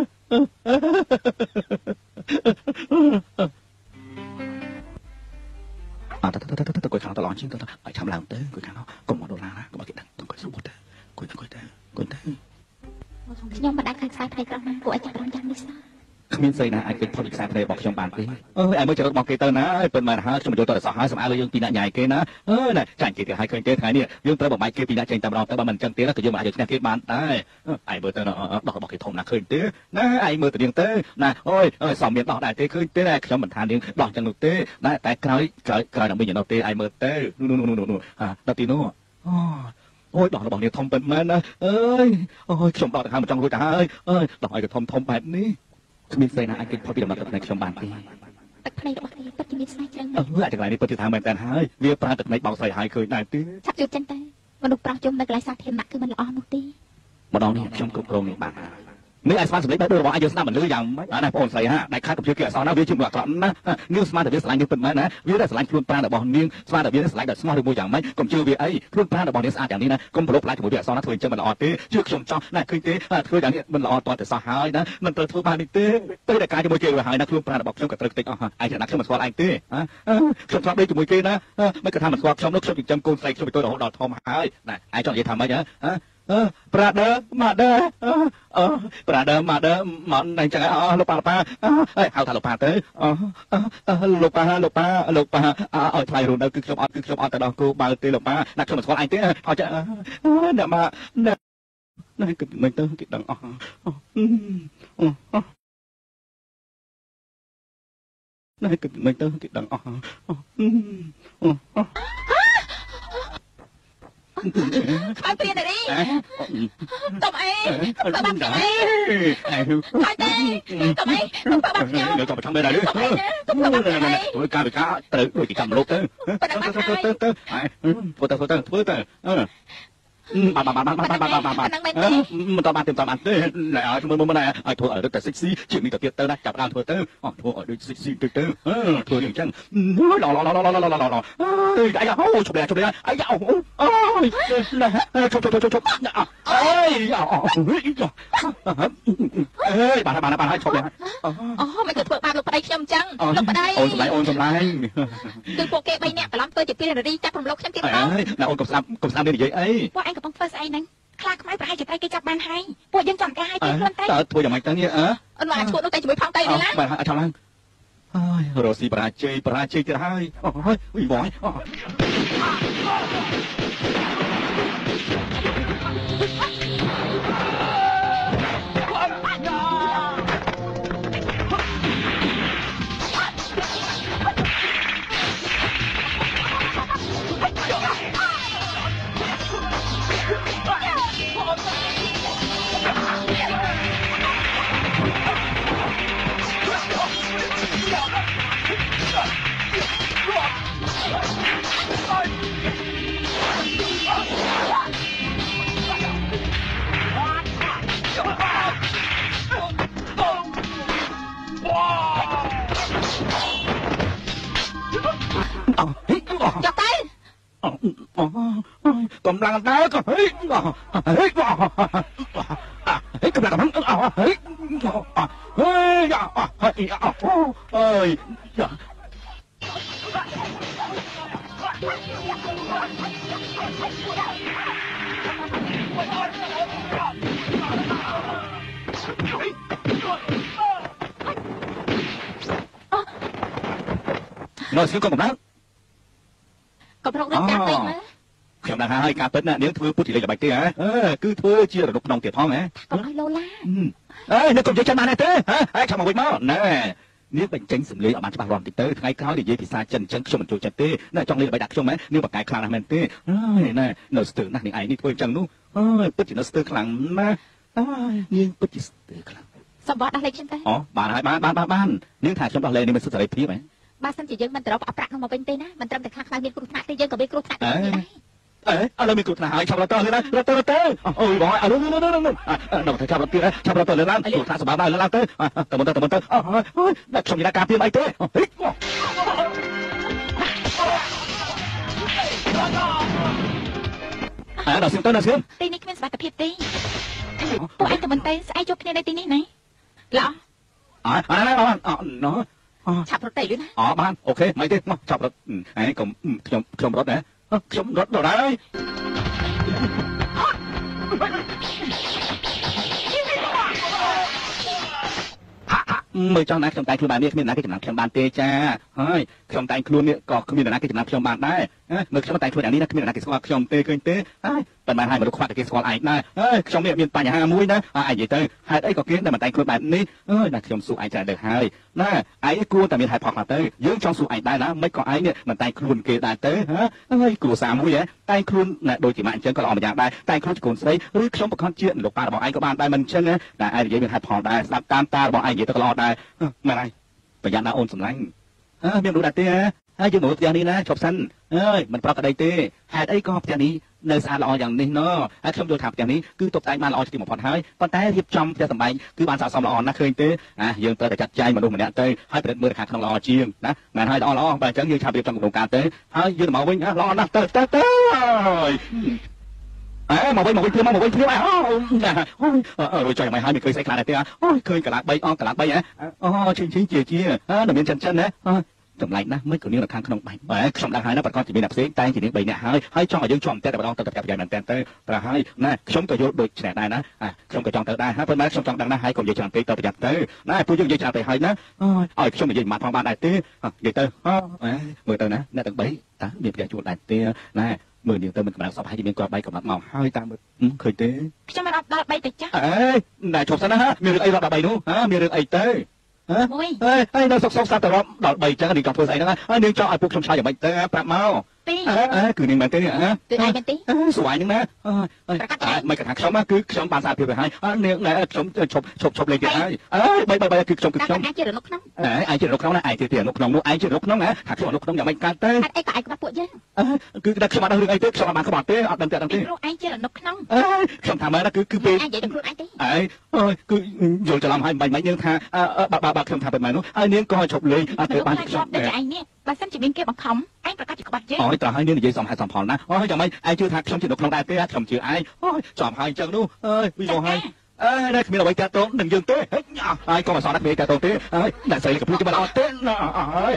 អត់ទៅទៅទៅទៅគួយខាងតឡងជាងទៅឲ្យចាំឡើងទៅគួយខាងនោះកុំមកដុល្លារណាកុំឲ្យគេដឹងទៅគួយស្រួលទៅគួយទៅគួយទៅគួយទៅខ្ញុំមិនអាចខាងខ្សែភ្នែករបស់ណាពួកឲ្យចាប់រំយ៉ាងនេះសោះគ្មានស្អីណាអាចគេផុតខ្សែភ្នែករបស់ខ្ញុំបានទេអើយឲ្យមើលចរិតរបស់គេទៅណាឲ្យប៉ុន្មានហើយខ្ញុំយកទៅសោះហើយសម្អាតលើយើងពីរនាក់ញ៉ាយគេណាអើយណាចាញ់គេទៀតហើយឃើញទេថ្ងៃនេះយើងត្រូវបំបែកគេពីរនាក់ចេញតែម្ដងទៅបើមិនអញ្ចឹងទេក៏យើងមិនអាចយកឈ្នះគេបានដែរឯងមើលទៅដោះរបស់គេធំណាស់ឃើញទេណាឯងមើលទៅនាងទៅណាអូយអើយសមមានដោះដែរទេឃើញទេខ្ញុំមិនថានាងដោះអញ្ចឹងនោះទេណាតែក្រោយក្រោយក្រោយដើម្បីយកនោះទេឯងមើលទៅនោះនោះនោះអាដល់ទីនោះអូអូយដោះរបស់នាងធំប៉ុន្មានណាអើយអូយខ្ញុំដោះទៅហើយមិនចង់រួចទៅហើយអើយដោះឲ្យគេធំធំបែបនេះគ្មានស្អីណាអាចគេផុតពីដំណើរទឹកភ្នែកខ្ញុំបានទេទឹកភ្នែករបស់គេពិតជាមានស្នេហ៍ជ្រៅណាស់អឺអាចកន្លែងនេះពិតជាថាមែនតើហើយវាប្រើទឹកភ្នែកបោកស្រីហើយឃើញដែរទេឆាប់ជួបចិនតែមនុស្សប្រុសជុំនៅកន្លែងសាធារណៈគឺមិនល្អនោះទេម្ដងនេះខ្ញុំគ្រប់គ្រងនេះបាននេះឲ្យស្មានសម្លេងបែបរបស់ឲ្យយើងស្ដាប់មិនលឺយ៉ាងម៉េចណាបងស្រីហាដៃខាត់កំជឿគេអសណាវាជាមួយអាក្រក់ណានាងស្មានតែវាស្រឡាញ់នាងពិតមែនណាវាតែស្រឡាញ់ខ្លួនប្រាណរបស់នាងស្មានតែវាស្រឡាញ់ដល់ស្មោះឬមួយយ៉ាងម៉េចកុំជឿវាអីខ្លួនប្រាណរបស់នាងស្អាតយ៉ាងនេះណាកុំប្រឡប់ផ្លាច់ជាមួយវាអសណាធ្វើអញ្ចឹងមិនល្អទេជឿខ្ញុំចង់ណាឃើញទេធ្វើយ៉ាងនេះមិនល្អតតែសោះហើយណាមិនត្រូវធ្វើបាននេះទេទៅតែការជាមួយគេវាហើយណាខ្លួនប្រាណរបស់ខ្ញុំក៏ត្រូវតិចអស់ហើយឯងថាខ្ញុំមិនស្គាល់ឯងទេខ្ញុំស្គាល់ដូចជាមួយគេណាមិនក៏ថាមិនស្គាល់ខ្ញុំនោះខ្ញុំចិញ្ចឹមកូនស្រីខ្ញុំទៅរហូតដល់ធំហើយណាឯងចង់និយាយថាម៉េចហ៎ប្រាដឺម៉ាដឺអឺប្រាដឺម៉ាដឺមកអញ្ចឹងអស់លោកប៉ាលោកប៉ាហៅថាលោកប៉ាទៅអឺលោកប៉ាលោកប៉ាលោកប៉ាឲ្យថ្លៃរូនទៅគឺខ្ញុំអត់គឺខ្ញុំអត់ទៅដល់គូបើទេលោកប៉ាណាខ្ញុំមិនស្គាល់អញទេឲ្យចាអ្នកម៉ាអ្នកណាគឺមិនទៅគេដឹងអស់ណាគឺមិនទៅគេដឹងអស់អើពីនេះតបអីតបបាក់អីអើតែតបអីតបបាក់ខ្ញុំទៅប្រចាំមែនដែរទៅធ្វើការវិការត្រូវដូចជាកម្មលោកទៅទៅទៅទៅធ្វើទៅធ្វើទៅធ្វើទៅបានបានបានបានបានបានបានមិនតបានទេមិនតបានទេណែមើលមើលណែឲ្យធ្វើឲ្យរឹតតែសិចស៊ីជាងនេះទៅទៀតទៅណាចាប់ដើមធ្វើទៅអស់ធ្វើឲ្យដូចសិចស៊ីទៅទៅធ្វើយ៉ាងចឹងឡឡឡឡឡឡឡឡអើយអាយ៉ាហូជប់ដែរជប់ដែរអាយ៉ាអូអូយជប់ជប់ជប់ជប់អើយអើយបានបានបានឲ្យជប់ដែរអូមិនក៏ធ្វើបានលោកប្តីខ្ញុំចឹងលោកប្តីអូនសម្លាញ់អូនសម្លាញ់គឺពួកគេបីនាក់ប្រឡំធ្វើជាពីនារីចាប់រំលោភខ្ញុំទៀតផងណែអូនកុំស្ដាប់កុំស្ដាប់នេះនិយាយអីពួកឯងកំពុងធ្វើស្អីហ្នឹងខ្លាខ្មៅប្រហែលជាត្រីគេចាប់បានហើយពួកយើងចង់ការឲ្យទីខ្លួនតែតើធ្វើយ៉ាងម៉េចទៅនេះអើអូនមកឈួតនោះតែជាមួយផងតៃនេះណាបាទអត់ចាំឡើងហើយរស់ស៊ីបរាជ័យបរាជ័យទៀតហើយអូយវីវ៉យចាប់ទៅកម្លាំងដើរក៏ហេហេហេកម្លាំងកំហឹងហេហេយ៉ាហេអើយនៅស្គីកំឡុងកំឡុងនឹងចាប់ពេកមើលខ្ញុំដឹងហើយការពិតណានាងធ្វើពុទ្ធិលេចល្បិចទេហ៎គឺធ្វើជារនុកក្នុងទៀតផងហ៎កុំឲ្យឡូឡាអើនេះកុំនិយាយចាំបានទេហ៎ហើយចាំមកវិញមកណែនាងបញ្ចេញសម្លេងឲ្យបានច្បាស់លាស់បន្តិចទៅថ្ងៃក្រោយនិយាយភាសាចិនអញ្ចឹងខ្ញុំមិនចូលចិត្តទេណែចង់លេងល្បិចដាក់ខ្ញុំហ៎នាងបកកាយខ្លាំងណាស់មែនទេហើយណែនៅស្ទើរណាស់នាងឯងនេះធ្វើអញ្ចឹងនោះអើយពិតជានៅស្ទើរខ្លាំងណាស់អើយនាងពិតជាស្ទើរខ្លាំងសម្បត្តិដល់លេខខ្ញុំទៅអូបានហើយបានបានបាននាងថាខ្ញុំដល់លេខនេះមិនសុទ្ធសេរីភាពហ៎បើសិនជាយើងមិនត្រឡប់អប្រាក់នោះមកវិញទេណាមិនត្រឹមតែខ្លាំងខ្លាំងមានគ្រោះថ្នាក់ទេយើងក៏មានគ្រោះថ្នាក់ដែរអេឥឡូវមានគ្រោះថ្នាក់ហើយឆាប់រត់ទៅលើរត់ទៅរត់ទៅអូយបងឥឡូវនោះនោះនោះដល់ទៅឆាប់រត់ទៀតឆាប់រត់ទៅលើឡើងគ្រោះថ្នាក់សម្រាប់ដល់លើឡើងទៅទៅមុនទៅទៅមុនទៅអូយដាក់ខ្ញុំនិយាយការពារអីទេអើដល់សៀមទៅដល់សៀមទីនេះគ្មានសុខភាពទេពួកឯងទៅមិនទៅស្អែកជួបគ្នានៅទីនេះណាល្អអើអើអើណូឆាប់រត់ទៅលឿនណាអូបានអូខេមិនទេមកឆាប់រត់ហេកុំខ្ញុំខ្ញុំរត់ណាខ្ញុំរត់ដល់ហើយមើលចង់ណាខ្ញុំតែងខ្លួនបាននេះគ្មានណាគេចំណាំខ្ញុំបានទេចាហើយខ្ញុំតែងខ្លួននេះក៏គ្មានណាគេចំណាំខ្ញុំបានដែរមើលខ្ញុំតែងខ្លួនយ៉ាងនេះណាគ្មានណាគេស្គាល់ខ្ញុំទេឃើញទេហើយប៉ុន្មានហើយមនុស្សខ្វាក់តែគេស្គាល់ឯងដែរហើយខ្ញុំនេះមានបញ្ហាមួយណាឯងនិយាយទៅហេតុអីក៏គេតែមិនតែងខ្លួនបែបនេះអើយណាខ្ញុំសួរឯងច្រើនទៅហើយណាឯងគួរតែមានហេតុផលខ្លះទៅយើងចង់សួរឯងដែរណាមិនក៏ឯងនេះមិនតែងខ្លួនគេដែរទៅហើយគ្រួសារមួយតែងខ្លួនណាដូចជាម៉ាក់អញ្ចឹងក៏ល្អម្យ៉ាងដែរតែងខ្លួនជាកូនស្រីឬខ្ញុំប្រកាសជាលោកប៉ារបស់ឯងក៏បានដែរមិនអញ្ចឹងណាឯងនិយាយមានហេតុផលដែរស្ដាប់តាមតារបស់ឯងនិយាយទៅក៏ល្អដែរមែនហើយប្រយ័ត្នណាអូនសម្លាញ់អើមានមនុស្សដែរទេហើយយើងមកផ្ទះនេះណាជប់សិនអើយមិនប្រកក្តីទេហេតុអីក៏ផ្ទះនេះនៅស្អាតល្អយ៉ាងនេះណ៎ហើយខ្ញុំយល់ថាផ្ទះនេះគឺតុបតែងបានល្អជាទីបំផុតហើយប៉ុន្តែរៀបចំផ្ទះសម្បែងគឺបានស័ក្តិសមល្អណាស់ឃើញទេអាយើងត្រូវតែចាត់ចែងមនុស្សម្នាក់ទៅហើយប្រឌិតមើលខាងក្នុងល្អជាងណាមែនហើយល្អល្អបើអញ្ចឹងយើងឆាប់រៀបចំគម្រោងការទៅហើយយើងទៅមកវិញល្អណាស់ទៅទៅទៅអើមកវិញមកវិញព្រាមមកវិញព្រាមអូយរួចចុយមកហើយមិនឃើញស្អីខ្លះដែរទេអូយឃើញកន្លះបីអងកន្លះបីហ៎អូឈិញឈិញជាជាអើនៅមានចិនចិនណាចម្លែកណាស់មិនក៏នាងនៅខាងក្នុងបែបបែខ្ញុំដឹងហើយណាប្រកាសជាមានអ្នកផ្សេងតែងជានាងបីនាក់ហើយហើយចង់ឲ្យយើងជាប់តែម្ដងទៅទៅប្រយ័ត្នមែនតើទៅប្រហែលណាខ្ញុំក៏យល់ដូចគ្នាដែរណាខ្ញុំក៏ចង់ទៅដែរហើយប៉ុន្តែខ្ញុំចង់ដឹងណាស់ហើយកុំនិយាយច្រើនពេកទៅប្រយ័ត្នទៅណាពួកយើងនិយាយច្រើនពេកហើយណាឲ្យខ្ញុំនិយាយម៉ាត់ផងបានដែរទេនិយាយទៅមើលទៅណាអ្នកទាំងបីតើមានប្រយ័ត្នជួលដែរទេណាមើលនាងទៅមិនកម្លាំងសពហើយមានគាត់បីកំណត់មកហើយតាមមើលឃើញទេខ្ញុំមិនអត់ដល់បីទៅចាស់អេណែជប់សិនណាមានរឿងអីរាប់ដល់បីនោះមានរឿងអីទៅមួយអេហើយនៅសុកសុកសាទៅរាប់ដល់បីចឹងនាងចង់ធ្វើស្អីហ្នឹងហើយនាងចង់ឲ្យពួកខ្ញុំឆ្លើយយ៉ាងម៉េចទៅប្រាប់មកទីអើគឺនាងមែនទេហ៎គឺឯងមែនទេស្វាយនឹងណាមិនកថាខ្ញុំគឺខ្ញុំបានសារភាពទៅហើយនាងខ្ញុំឈប់ឈប់ឈប់លេងទៀតហើយអើបីបីគឺខ្ញុំគឺខ្ញុំឯងជារនុកក្នុងអើឯងជារនុកក្នុងណាឯងជារនុកក្នុងនោះឯងជារនុកក្នុងណាថាខ្ញុំរនុកក្នុងយ៉ាងម៉េចកើតទៅអត់អីក៏ឯងក្បត់ពួកយើងគឺតែខ្ញុំអត់ដឹងរឿងអីទេខ្ញុំអត់បានក្បត់ទេអត់ដឹងទេអត់ដឹងទេព្រោះឯងជារនុកក្នុងអើខ្ញុំថាមែនណាគឺគឺពេលឯងនិយាយទៅខ្លួនឯងទេអើអើគឺយល់ច្រឡំហើយមិនបាច់យើងថាបើបើខ្ញុំថាបែបហ្នឹងនោះហើយនាងក៏ឈប់លេងអត់ទៅបានខ្ញុំដូចឯងនេះបើសិនជាមានគេបង្ខំឯងប្រកាសជាក្បត់យើងអូយត្រង់ហើយនាងនិយាយសំហេតុសំផលណាអូយយ៉ាងម៉េចឯងជឿថាខ្ញុំជានៅក្នុងដែរទេខ្ញុំជឿឯងអូយចំហើយអញ្ចឹងនោះអើយវាមកហើយអើតែគ្មានអ្វីកាត់តងនឹងយើងទេហើយក៏មិនសល់តែគ្មានកាត់តងទេហើយអ្នកស្រីក៏ព្រួយគេមិនអត់ទេហើយ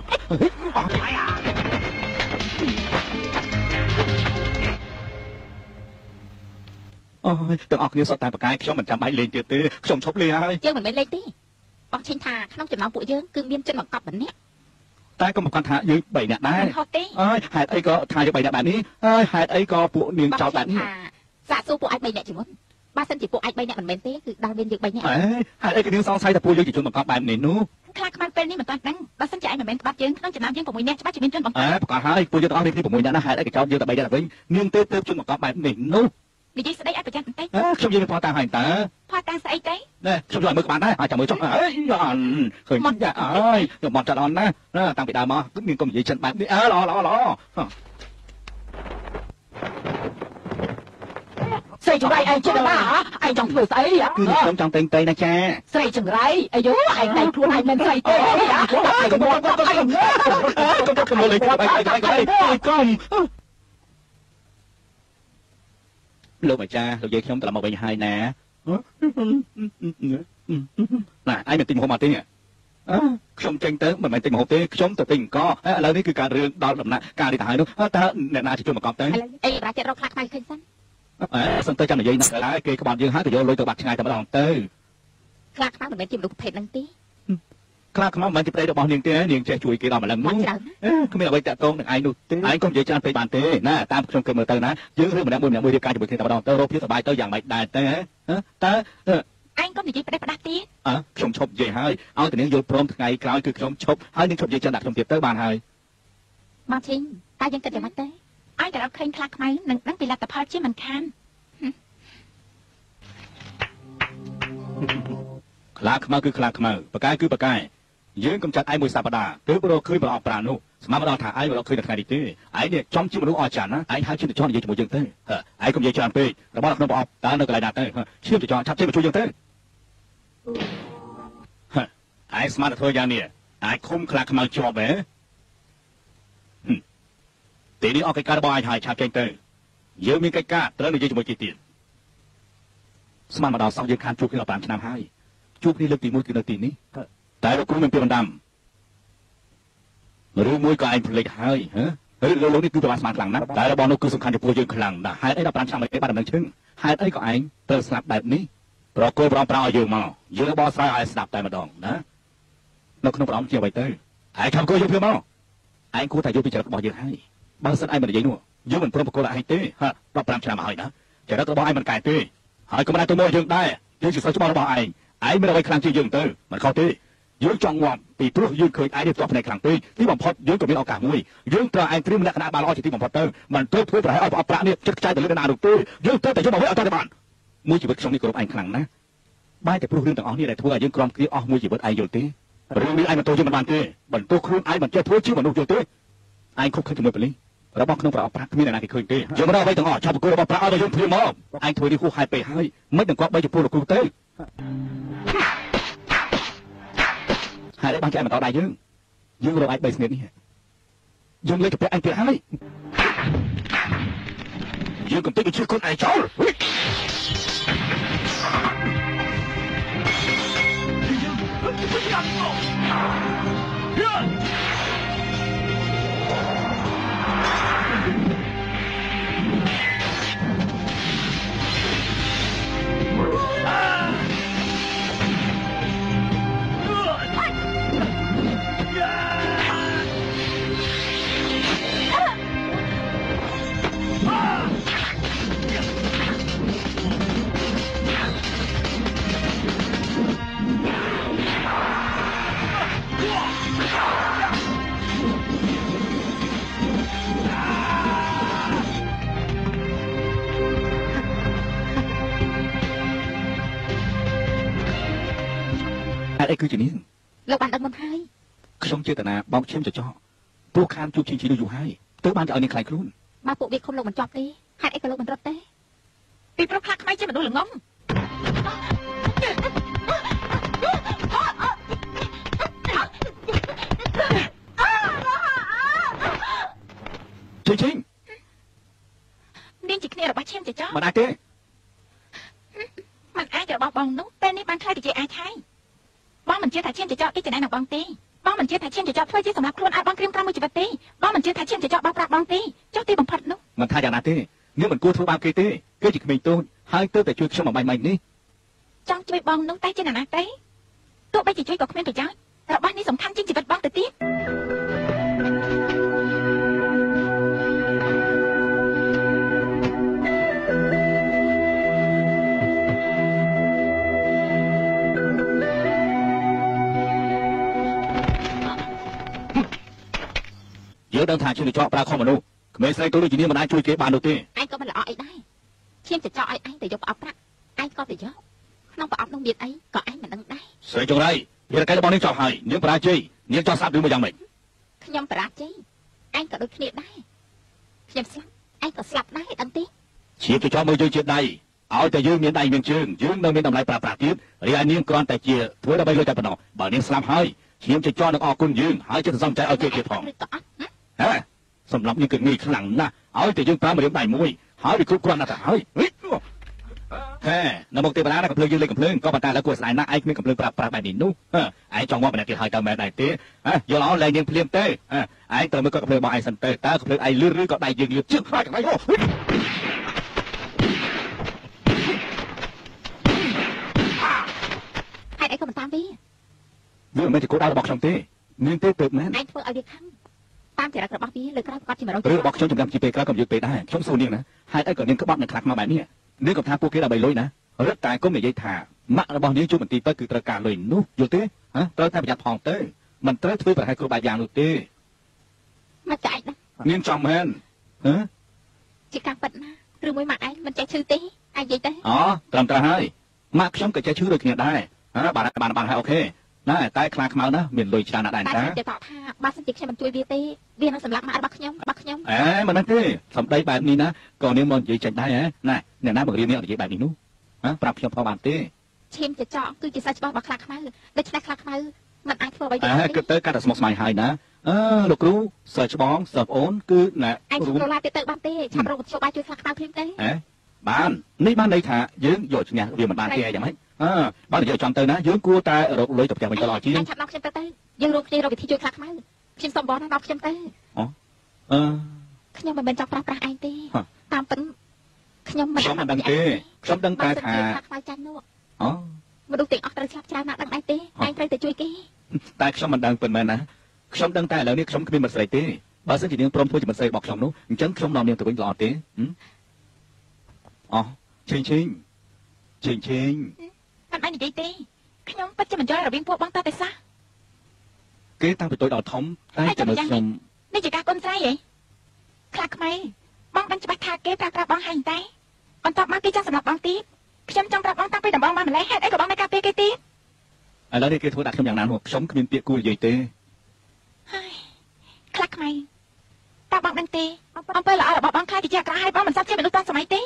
អូយទាំងអស់គ្នាសុទ្ធតែប្រកាយខ្ញុំមិនចាំបាច់លេងទៀតទេខ្ញុំឈប់លេងហើយយើងមិនមែនលេងទេបងឈិញថាក្នុងចំណោមពួកយើងគឺមានជនបង្កប់ម្នាក់តែក៏មិនគាត់ថាយើងបីអ្នកដែរហត់ទេអើយហេតុអីក៏ថាយើងបីអ្នកបែបនេះហើយហេតុអីក៏ពួកនាងចោលបែបនេះសាកសួរពួកឯងបីអ្នកជាមុនបើសិនជាពួកឯងបីអ្នកមិនមែនទេគឺដល់មានយើងបីអ្នកអេហេតុអីក៏នាងសង្ស័យថាពួកយើងជាជនបង្កប់បែបនេះនោះខ្លាចខ្មៅពេលនេះមិនទាន់ដឹងបើសិនជាឯងមិនមែនក្បត់យើងក្នុងចំណោមយើង6នាក់ច្បាស់ជាមានជនបង្កអេប់ប្រកាសហើយពួកយើងទាំងអស់គ្នា6នាក់ណាហេតុអីក៏ចោលយើងតែបីនាក់វិញនាងទេទើបជនបង្កប់បែបនេះនោះនិយាយស្ដីឲ្យប្រយ័ត្នបន្តិចខ្ញុំនិយាយផតតាមហើយតើផតតាមស្អីទេណែខ្ញុំជួយមើលក្បាលដែរអាចចាំមើលចុះអើយអន់ឃើញយ៉ាអើយខ្ញុំមកចាត់អន់ណាតាំងពីដើមមកគឺមានកុំនិយាយចិនបែបនេះអើល្អល្អល្អស្រីចង្រៃឯងចិត្តណាឯងចង់ធ្វើស្អីគឺខ្ញុំចង់តែងតែណាចាស្រីចង្រៃអាយុឯងតែខ្លួនឯងមិនស្រីទេឯងកុំកុំកុំកុំកុំលេងបាយបាយបាយបាយកុំលោកម្ចាស់លោកយាយខ្ញុំត្រឡប់មកវិញហើយណាណាឯងមិនទិញម្ហូបមកទេខ្ញុំចេញទៅមិនមែនទិញម្ហូបទេខ្ញុំទៅទិញអង្គឥឡូវនេះគឺការរឿងដល់ដំណាក់កាលនេះទៅហើយនោះតើអ្នកណាជាជនបង្កប់ទៅអីប្រាចិត្តរកខ្លាចខ្មៅឃើញសិនអើសិនទៅចាំនិយាយណាស់ហើយគេក្បត់យើងហើយក៏យកលុយទៅបាត់ឆ្ងាយតែម្ដងទៅខ្លាចខ្មៅមិនមែនជាមនុស្សប្រភេទហ្នឹងទេខ្លាចខ្មៅមិនមែនជាប្តីរបស់នាងទេនាងចេះជួយគេដល់ម្លឹងនោះគ្មានអ្វីតាក់ទងនឹងឯងនោះទេឯងកុំនិយាយច្រើនពេកបានទេណាតាមខ្ញុំគិតមើលទៅណាយើងរឿងម្នាក់មួយម្នាក់មួយរៀបការជាមួយគ្នាតែម្ដងទៅរកភាពសប្បាយទៅយ៉ាងម៉េចដែរទៅតើឯងកុំនិយាយផ្ដេសផ្ដាស់ទៀតអើខ្ញុំឈប់និយាយហើយឲ្យតែនាងយល់ព្រមថ្ងៃក្រោយគឺខ្ញុំឈប់ហើយនាងឈប់និយាយចិនដាក់ខ្ញុំទៀតទៅបានហើយមកឈិញតែយើងគិតយ៉ាងម៉េចទេឯងតែរកឃើញខ្លាចខ្មៅនឹងដឹងពីលទ្ធផលជាមិនខានខ្លាខ្មៅគឺខ្លាខ្មៅបកាយគឺបកាយយើងកំចាត់ឯងមួយសប្តាហ៍ទើបរកឃើញប្រអប់ប្រាណនោះស្មានម្ដងថាឯងរកឃើញនៅថ្ងៃនេះទេឯងនេះចំជាមនុស្សអស្ចារ្យណាឯងហៅឈាមទៅចោលនិយាយជាមួយយើងទៅឯងកុំនិយាយច្រើនពេករបស់ក្នុងប្រអប់តើនៅកន្លែងណាទៅឈាមទៅចោលឆាប់ចេញមកជួយយើងទៅឯងស្មានតែធ្វើយ៉ាងនេះអាចឃុំខ្លាខ្មៅជាប់ហ៎ទីនេះអស់កិច្ចការរបស់ឯងហើយឆាប់ចេញទៅយើងមានកិច្ចការត្រូវនិយាយជាមួយគេទៀតស្មានម្ដងសោះយើងខានជួបគ្នាដល់5ឆ្នាំហើយជួបគ្នាលើកទី1គឺនៅទីនេះតែលោកគ្រូមានពីបណ្ដាំឬមួយក៏ឯងភ្លេចហើយហ៎ហើយលោកនេះគឺប្រវត្តិស្មានខ្លាំងណាស់តែរបស់នោះគឺសំខាន់ចំពោះយើងខ្លាំងណាស់ហេតុអី15ឆ្នាំឯងបានដំណឹងឈឹងហេតុអីក៏ឯងត្រូវស្លាប់បែបនេះប្រកល់ប្រំប្រោឲ្យយើងមកយើងបោះស្រាយឲ្យស្ដាប់តែម្ដងណានៅក្នុងប្រំជាអ្វីទៅឯងខំគួរយើងព្រាមកឯងគួរតែយកពីចរិតរបស់យើងហើយបើសិនឯងមិននិយាយនោះយើងមិនព្រមប្រកល់ឯងទេ15ឆ្នាំមកហើយណាចរិតរបស់ឯងមិនកែទេហើយក៏មិនដែរទៅមកយើងដែរយើងជាសិស្សច្បាស់របស់ឯងឯងមានអ្វីខ្លាំងជាងយើងទៅមិនខុសទេយើងចង់ងាប់ពីព្រោះយើងឃើញឯងនេះផ្ទាល់ផ្នែកខ្លាំងពេកទីបំផុតយើងក៏មានឱកាសមួយយើងត្រូវឯងត្រៀមលក្ខណៈបានល្អជាទីបំផុតទៅមិនត្រូវធ្វើប្រហែលឲ្យប្រាក់នេះចិត្តខ្ចាយទៅលើណានោះទេយើងត្រូវតែយកមកវិញឲ្យតែបានមួយជីវិតខ្ញុំនេះគោរពឯងខ្លាំងណាស់បែរតែព្រោះរឿងទាំងអស់នេះដែលធ្វើឲ្យយើងក្រំគ្រាអស់មួយជីវិតឯងយល់ទេរឿងនេះឯងមិនទោសយើងមិនបានទេបន្ទោសខ្លួនឯងមិនចេះធ្វើជាមនុស្សយល់ទេឯងខុសខើជាមួយប៉ូលីសរបស់ក្នុងប្រអប់ប្រាក់គ្មានអ្នកណាគេឃើញទេយើងមិនដឹងអ្វីទាំងអស់ចាប់ប្រគល់របស់ប្រាក់ឲ្យយើងព្រាមមកឯងធ្វើនេះហួសហេតុពេកហើយមិននឹងគាត់បីចំពោះលោកគ្រូទៅហើយបានគេមិនដល់ដៃយើងយើងរកឯងបីស្និតនេះយើងលេចទៅពាក់ឯងទៀតហើយយើងកំពុងជឿខ្លួនឯងចោលអីគឺជានាងលោកបានដឹងមិនហើយខ្ញុំចេតនាបោកឈាមចចកព្រោះខានជួបជីជីនោះយូរហើយទើបបានទៅឲ្យនាងខ្លាចខ្លួនបើពួកវាឃុំលោកមិនជាប់ទេហេតុអីក៏លោកមិនរត់ទេពីព្រោះខ្លាចខ្មែរជាមនុស្សល្ងងជីជីនាងជាគ្នារបស់ឈាមចចកមិនអាចទេมันអាចរបស់បងនោះពេលនេះបានខ្លាចទៅជាអាចហើយបងមិនជឿថាឈាមចចកគេចំណាយនឹងបងទេបងមិនជឿថាឈាមចចកធ្វើជាសម្រាប់ខ្លួនឲ្យបងក្រៀមក្រំមួយជីវិតទេបងមិនជឿថាឈាមចចកបោកប្រាស់បងទេចុះទីបំផុតនោះមិនថាយ៉ាងណាទេនាងមិនគួរធ្វើបាបគេទេគេជាក្មេងតូចហើយទើបតែជួយខ្ញុំបំបាញ់មិញនេះចង់ជួយបងនោះតែជាណាណាទេទោះបីជាជួយក៏គ្មានប្រយោជន៍របស់នេះសំខាន់ជាងជីវិតបងទៅទៀតយើងដឹងថាឈាមចចកប្រើខុសមនុស្សក្មេងស្រីតូចដូចជានាងមិនអាចជួយគេបាននោះទេឯងក៏មិនល្អអីដែរឈាមចចកឲ្យឯងទៅយកប្រអប់ប្រាក់ឯងក៏ទៅយកក្នុងប្រអប់នោះមានអីក៏ឯងមិនដឹងដែរស្រីចង្រៃភារកិច្ចរបស់នាងចប់ហើយនាងបរាជ័យនាងចង់ស្លាប់ឬមួយយ៉ាងម៉េចខ្ញុំបរាជ័យឯងក៏ដូចគ្នាដែរខ្ញុំស្លាប់ឯងក៏ស្លាប់ដែរដឹងទេឈាមចចកមើលយើងជាដៃឲ្យតែយើងមានដៃមានជើងយើងនៅមានតម្លៃប្រើប្រាស់ទៀតរីឯនាងគ្រាន់តែជាធ្វើដើម្បីលុយតែប៉ុណ្ណោះបើនាងស្លាប់ហើយឈាមចចកនឹងអរគុណយើងហើយចិត្តសំចៃឲ្យគេទៀតផងឬក៏អត់ណាហ៎សម្រាប់នាងគឺងាយខ្លាំងណាស់ឲ្យតែយើងប្រើម្រាមដៃមួយហើយវាគ្រប់គ្រាន់ណាស់ទៅហើយហេនៅមុខទេវតាកំភ្លើងយើងលេងកំភ្លើងក៏ប៉ុន្តែឥឡូវគួរស្ដាយណាស់ឯងគ្មានកំភ្លើងប្រាប់ប្រាប់បែបនេះនោះឯងចង់មកម្នាក់ទៀតហើយតើមែនដែរទេយល់អត់លែងយើងភ្លាមទេឯងត្រូវមើលក៏កំភ្លើងរបស់ឯងសិនទៅតើកំភ្លើងឯងលឿនឬក៏ដៃយើងលឿនជឹកខ្លាចកន្លែងហ៎ហេតុអីក៏មិនតាមវាវាមិនមែនជាគោលដៅរបស់ខ្ញុំទេនាងទេទៅមែនឯងធ្វើឲ្យវាខឹងតាមចរិតរបស់វាលើក្រោយប្រកាសជាមករករឿងរបស់ខ្ញុំចំណាំជាពេលក្រោយក៏យឺតពេកដែរខ្ញុំសួរនាងណាហេតុអីក៏នាងក្បត់នឹងខ្លាចមកបែបនេះនាងក៏ថាពួកគេដើម្បីលុយណារឹតតែគុំនិយាយថាម៉ាក់របស់នាងជួបបន្ទីទៅគឺត្រូវការលុយនោះយល់ទេហ៎ត្រូវតែប្រយ័ត្នផងទៅមិនត្រូវធ្វើប្រហែលគ្រប់បែបយ៉ាងនោះទេមកចាច់ណានាងចង់មែនហ៎ជាការពិតណាឬមួយម៉ាក់ឯងមិនចេះឈឺទេឯងនិយាយទេអូត្រឹមត្រូវហើយម៉ាក់ខ្ញុំក៏ចេះឈឺដូចគ្នាដែរហ៎បានបានបានហើយអូខេណាតែខ្លាខ្មៅណាមានលុយច្រើនណាស់ដែរតែតាខ្ញុំจะតបថាបើសិនជាខ្ញុំមិនជួយវាទេវានឹងសម្លាប់ម៉ាក់របស់ខ្ញុំរបស់ខ្ញុំអេមិនដឹងទេសំដីបែបនេះណាក៏នាងមកនិយាយចេញដែរហ៎ណាអ្នកណាបង្រៀននាងនិយាយបែបនេះនោះហ៎ប្រាប់ខ្ញុំផងបានទេឈាមចចកគឺជាសាច់ច្បាស់របស់ខ្លាខ្មៅដូច្នេះខ្លាខ្មៅមិនអាចធ្វើអ្វីអេគិតទៅកាត់តែស្មុគស្មាញហើយណាអឺលោកគ្រូសិស្សច្បងសិស្សប្អូនគឺណាឯងចូលឡាយទៅទៅបានទេឆាប់រកវិទ្យាបាយជួយខ្លាខ្មៅភ្លាមទេហ៎បាននេះបានន័យថាយើងយកឈ្នះវាមិនបានទេអីយ៉ាងម៉េចអឺបាននិយាយចំទៅណាយើងគួរតែរកលុយទៅផ្ទះវិញទៅល្អជាងឯងឆាប់ដល់ខ្ញុំទៅទៅយើងរកគ្នារកវិធីជួយខ្លាខ្មៅខ្ញុំសុំបងណាដល់ខ្ញុំទៅអឺខ្ញុំមិនមែនចង់ប្រាស់ប្រាស់ឯងទេតាមពិតខ្ញុំមិនខ្ញុំមិនដឹងទេខ្ញុំដឹងតែថាខ្លាខ្មៅចាញ់នោះអូមនុស្សទាំងអស់ត្រូវស្លាប់ច្រើនណាស់ដឹងឯងទេឯងត្រូវតែជួយគេតែខ្ញុំមិនដឹងពិតមែនណាខ្ញុំដឹងតែឥឡូវនេះខ្ញុំគ្មានមិត្តស្រីទេបើសិនជានាងព្រមធ្វើជាមិត្តស្រីរបស់ខ្ញុំនោះអញ្ចឹងខ្ញុំនាំនាងទៅវិញល្អទេអូឈិញឈិញឈិញឈិញមិនបាននិយាយទេខ្ញុំពិតជាមិនយល់រវាងពួកបងតតែសោះគេតាំងពីតូចដល់ធំតែតែមើលខ្ញុំនេះជាការកូនស្រីហ៎ខ្លាចខ្មែរបងបានច្បាស់ថាគេប្រាប់ប្រាប់បងហើយតែបន្ទាប់មកគេចង់សម្លាប់បងទៀតខ្ញុំចង់ប្រាប់បងតាំងពីដំបូងមកម្ល៉េះហេតុអីក៏បងមិនការពារគេទៀតឥឡូវនេះគេធ្វើដាក់ខ្ញុំយ៉ាងណានោះខ្ញុំគ្មានពាក្យគួរនិយាយទេហើយខ្លាចខ្មែរតើបងដឹងទេអំពើល្អរបស់បងខ្លាចជាក្រហើយបងមិនសាប់ជាមនុស្សតាសម័យទេ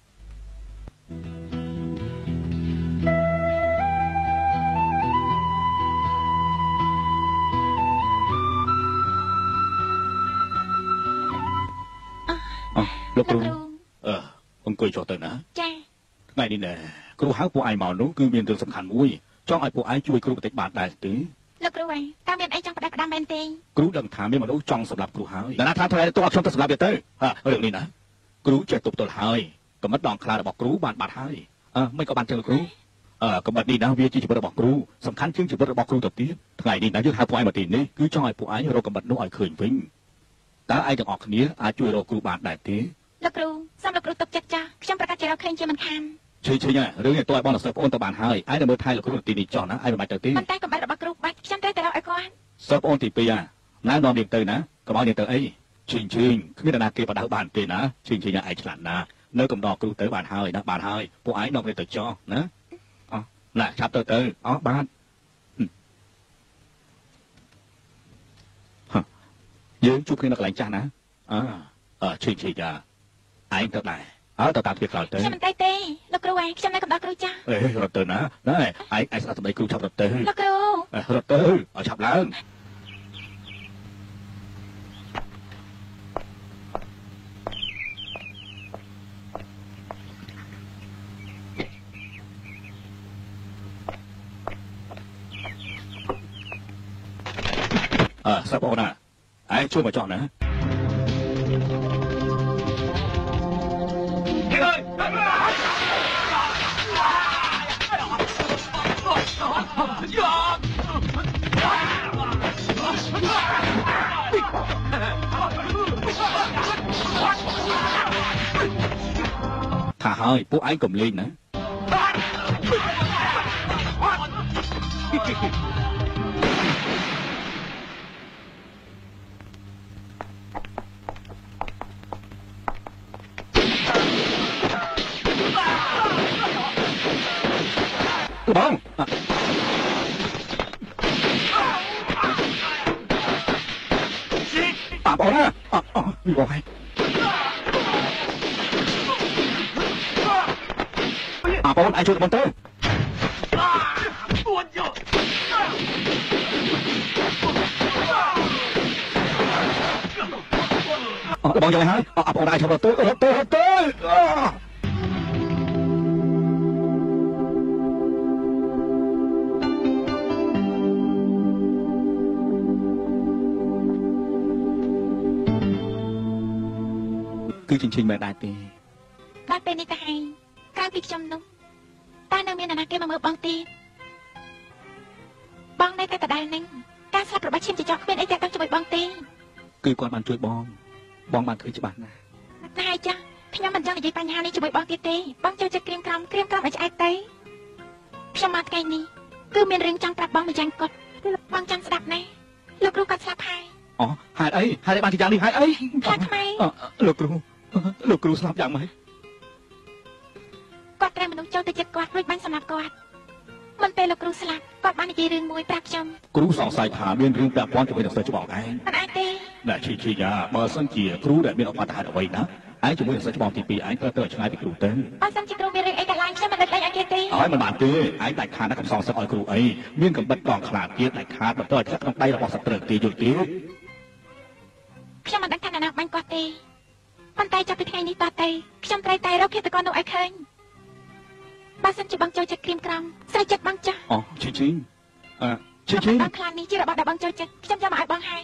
លោកគ្រូអឺអង្គុយចុះទៅណាចាថ្ងៃនេះណែគ្រូហៅពួកឯងមកនោះគឺមានរឿងសំខាន់មួយចង់ឲ្យពួកឯងជួយគ្រូបន្តិចបានដែរទេលោកគ្រូហើយតើមានអីចង់ផ្ដាច់ផ្ដាំមែនទេគ្រូដឹងថាមានមនុស្សចង់សម្លាប់គ្រូហើយតែណាថាធ្វើឲ្យទោះឲ្យខ្ញុំទៅសម្លាប់វាទៅរឿងនេះណាគ្រូចេះទប់ទល់ហើយកំណត់ដងខ្លារបស់គ្រូបានបាត់ហើយអឺមិនក៏បានចឹងលោកគ្រូអឺកំណត់នេះណាវាជាជីវិតរបស់គ្រូសំខាន់ជាងជីវិតរបស់គ្រូទៅទៀតថ្ងៃនេះណាយើងហៅពួកឯងមកទីនេះគឺចង់ឲ្យពួកឯងរកកំណត់នោះឲ្យឃើញវិញតើឯងទាំងអស់គ្នាអាចជួយរកគ្រូបានដែរទេលោកគ្រូសូមលោកគ្រូទុកចិត្តចាស់ខ្ញុំប្រកាសជារកឃើញជាមិនខានឈឺឈឺរឿងនេះតើឲ្យបងសិស្សប្អូនទៅបានហើយឯងទៅមើលថែលោកគ្រូទីនេះចោះណាឯងមិនបាច់ទៅទេប៉ុន្តែកំណត់របស់គ្រូបាច់ខ្ញុំត្រូវតែរកឲ្យគាត់សិស្សប្អូនទីពីរណានាំនាងទៅណាកុំឲ្យនាងទៅអីឈឺឈឺគ្មានណាគេបដៅបានទេណាឈឺឈឺឯងឆ្លាតណានៅកំដរគ្រូទៅបានហើយណាបានហើយពួកឯងនាំគ្នាទៅចោះណាអោះណាឆាប់ទៅទៅអោះបានយើងជួបគ្នានៅកន្លែងចាស់ណាអើអឺឈីឈីចាឯងទៅដែរអើទៅតាមទៀតក្រោយទៅខ្ញុំមិនទៅទេលោកគ្រូឯងខ្ញុំនៅកំដៅគ្រូចាស់អេរត់ទៅណាណែឯងឯងស្ដាប់សម្ដីគ្រូឆាប់រត់ទៅលោកគ្រូរត់ទៅឲ្យឆាប់ឡើងអើសាប់អូនណាឯងជួយមកចោះណាថាហើយពួកឯងកុំលេងណាបងអាបងណាអឺបងហើយអាបងឯងជួយបងទៅបងយកហើយអាបងឯងជួយទៅទៅទៅទៅគឺជិញ្ជិញមិនដែរទេដល់ពេលនេះទៅហើយក្រៅពីខ្ញុំនោះតើនៅមានអ្នកណាគេមកមើលបងទេបងនៅតែដដែលនឹងការស្លាប់របស់ឈាមចចកគ្មានអីតែต้องជួយបងទេគឺគាត់បានជួយបងបងបានឃើញច្បាស់ណាស់តែហើយចាខ្ញុំមិនចង់និយាយបញ្ហានេះជាមួយបងទៀតទេបងចូលចិត្តក្រៀមក្រំក្រៀមក្រំឲ្យឆ្អែតទៅខ្ញុំមកថ្ងៃនេះគឺមានរឿងចង់ប្រាប់បងមួយយ៉ាងគាត់បងចាំស្ដាប់ណាលោកគ្រូគាត់ស្លាប់ហើយអូហេតុអីហេតុអីបានជាយ៉ាងនេះហេតុអីខ្លាចថ្មីលោកគ្រូលោកគ្រូស្លាប់យ៉ាងម៉េចគាត់ត្រូវមនុស្សចូលទៅចិត្តគាត់រួចបាញ់សម្លាប់គាត់មិនពេលលោកគ្រូស្លាប់គាត់បាននិយាយរឿងមួយប្រាប់ខ្ញុំគ្រូសង្ស័យថាមានរឿងពាក់ព័ន្ធជាមួយនឹងសិស្សច្បងឯងមិនអាចទេណែឈីឈីយ៉ាបើសិនជាគ្រូដែលមានអបអរហេតុអ្វីណាឯងជាមួយនឹងសិស្សច្បងទីពីរឯងត្រូវទៅឆ្ងាយពីគ្រូទៅបើសិនជាគ្រូមានរឿងអីកើតឡើងខ្ញុំមិនដឹងអីឲ្យគេទេហើយមិនបានទេឯងដាច់ខាតណាកំសងសឹកឲ្យគ្រូអីមានកំបិតកងខ្លាទៀតដាច់ខាតបន្តឲ្យធ្លាក់ក្នុងដៃរបស់សត្រូវទេយល់ទេខ្ញុំមិនដឹងថាអ្នកណាបាញ់គាត់ទេប៉ុន្តែចាប់ពីថ្ងៃនេះតទៅខ្ញុំត្រូវតែរកឃាតករនោះឲ្យឃើញបើសិនជាបងចូលចិត្តក្រៀមក្រំស្រីចិត្តបងចាស់អូឈីឈីអឺឈីឈីបងខ្លាចនេះជារបស់ដែលបងចូលចិត្តខ្ញុំចាំមកឲ្យបងហើយ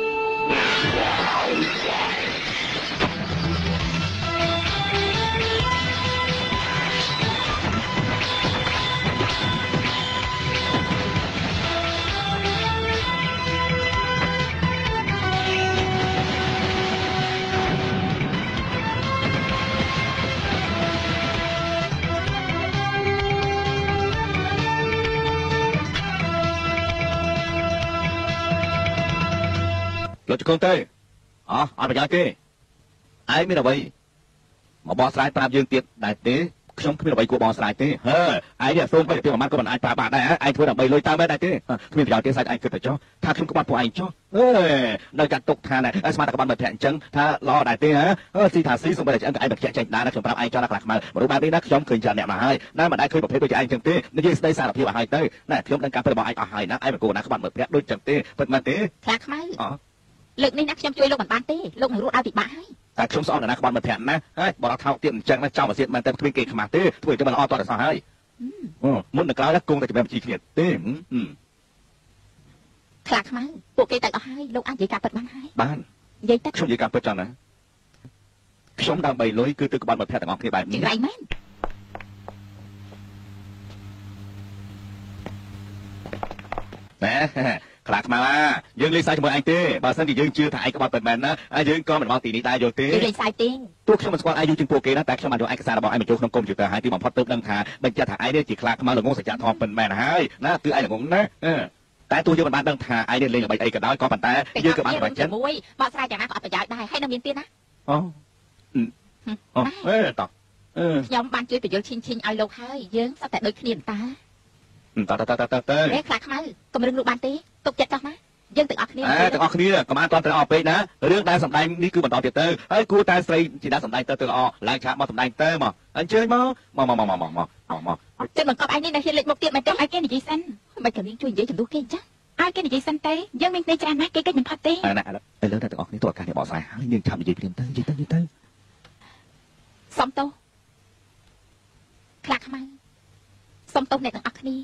លោកជកូនទេអោះអត់ប្រយោជន៍ទេឯងមានអ្វីមកបោះស្រាយប្រាប់យើងទៀតដែរទេខ្ញុំគ្មានអ្វីគួរបោះស្រាយទេហឺឯងនេះសូមបីពីប្រមាណក៏មិនអាចប្រាប់បានដែរឯងធ្វើដើម្បីលុយតាមដែរទេគ្មានប្រយោជន៍ទេសាច់ឯងគិតទៅចុះថាខ្ញុំក្បត់ពួកឯងចុះអើនៅចាត់ទុកថាស្មាតតែក្បត់មិត្តភក្តិអញ្ចឹងថាល្អដែរទេហ៎ស៊ីថាស៊ីសូម្បីតែឆ្អឹងក៏ឯងមិនខ្ជិះចេញដែរណាខ្ញុំប្រាប់ឯងចុះណាខ្លះខ្មៅមនុស្សបែបនេះណាខ្ញុំឃើញច្រើនអ្នកមកហើយណាមិនដែលឃើញប្រភេទដូចឯងអញ្ចឹងទេនិយាយស្ដីសារភាពឲ្យហើយទៅណាខ្ញុំដឹងការពិតរបស់ឯងអស់ហើយណាឯងមិនគួរណាក្បត់មិត្តភក្តិដូចអញ្ចឹងទេពិតមែនទេខ្លះខ្មៅអលើកនេះណាខ្ញុំជួយលោកមិនបានទេលោកនឹងរត់ឲ្យពិបាកហើយតែខ្ញុំស្អប់អ្នកណាក្បត់មិត្តភក្តិណាហើយបើដល់ថោកទៀតអញ្ចឹងណាចោលមកទៀតមែនតែគ្មានគេខ្មាស់ទេធ្វើទៅមិនល្អតតែសោះហើយមុននឹងក្រោយណាគង់តែជំរាបជីគ្នាទេខ្លះខ្មៅពួកគេទៅអស់ហើយលោកអាចនិយាយការពិតបានហើយបាននិយាយទៅខ្ញុំនិយាយការពិតចឹងណាខ្ញុំដើម្បីលុយគឺទៅក្បត់មិត្តភក្តិទាំងអស់គ្នាបែបនេះរៃមែនណែខ្លាខ្មៅយើងលេងសើចជាមួយឯងទេបើសិនជាយើងជឿថាឯងក្បត់ពិតមែនណាហើយយើងក៏មិនមកទីនេះដែរយល់ទេយើងលេងសើចទេទោះខ្ញុំមិនស្គាល់ឯងយូរជាងពួកគេណាតែខ្ញុំបានយកឯកសាររបស់ឯងបញ្ចូលក្នុងកុំព្យូទ័រហើយទីបំផុតទើបដឹងថាបញ្ជាក់ថាឯងនេះជាខ្លាខ្មៅល្ងងសច្ចធម៌ពិតមែនហើយណាគឺឯងល្ងងណាតែទោះយើងមិនបានដឹងថាឯងនេះលេងល្បីអីក៏ដោយក៏ប៉ុន្តែយើងក៏បានបញ្ជាក់មួយបកស្រាយយ៉ាងណាក៏អត់ប្រយោជន៍ដែរហើយនៅមានទៀតណាអូអូអេតោះខ្ញុំបានជួយបញ្យល់ឈិញឈិញឲ្យលោកហើយយើងសត្វតែដូចគ្នាតាតើតើតើតើអេខ្លាខ្មៅកុំរឹងលោកបានទេទុកចិត្តចោះណាយើងទាំងអស់គ្នាអើទាំងអស់គ្នាកុំអានតន់ទៅអស់ពេកណារឿងដែលសម្ដែងនេះគឺបន្តទៀតទៅហើយគួរតែស្រីជាអ្នកសម្ដែងទៅទៅល្អឡើងឆាកមកសម្ដែងទៅមកអញ្ជើញមកមកមកមកមកមកមកចិត្តបង្កប់ឯងនេះនៅហ៊ានលេចមុខទៀតមែនទេឲ្យគេនិយាយសិនមិនក៏នាងជួយនិយាយជំនួសគេអញ្ចឹងឲ្យគេនិយាយសិនទេយើងមានគ្នាច្រើនណាស់គេកិច្ចមិនផុតទេអើណាឥឡូវឥឡូវតែទាំងអស់គ្នាទៅឱកាសនេះបកស្រាយហើយយើងឆាប់និយាយព្រាមទៅនិយាយទៅនិយាយទៅសុំទោសខ្លាខ្មៅសុំទោសអ្នកទាំងអស់គ្នា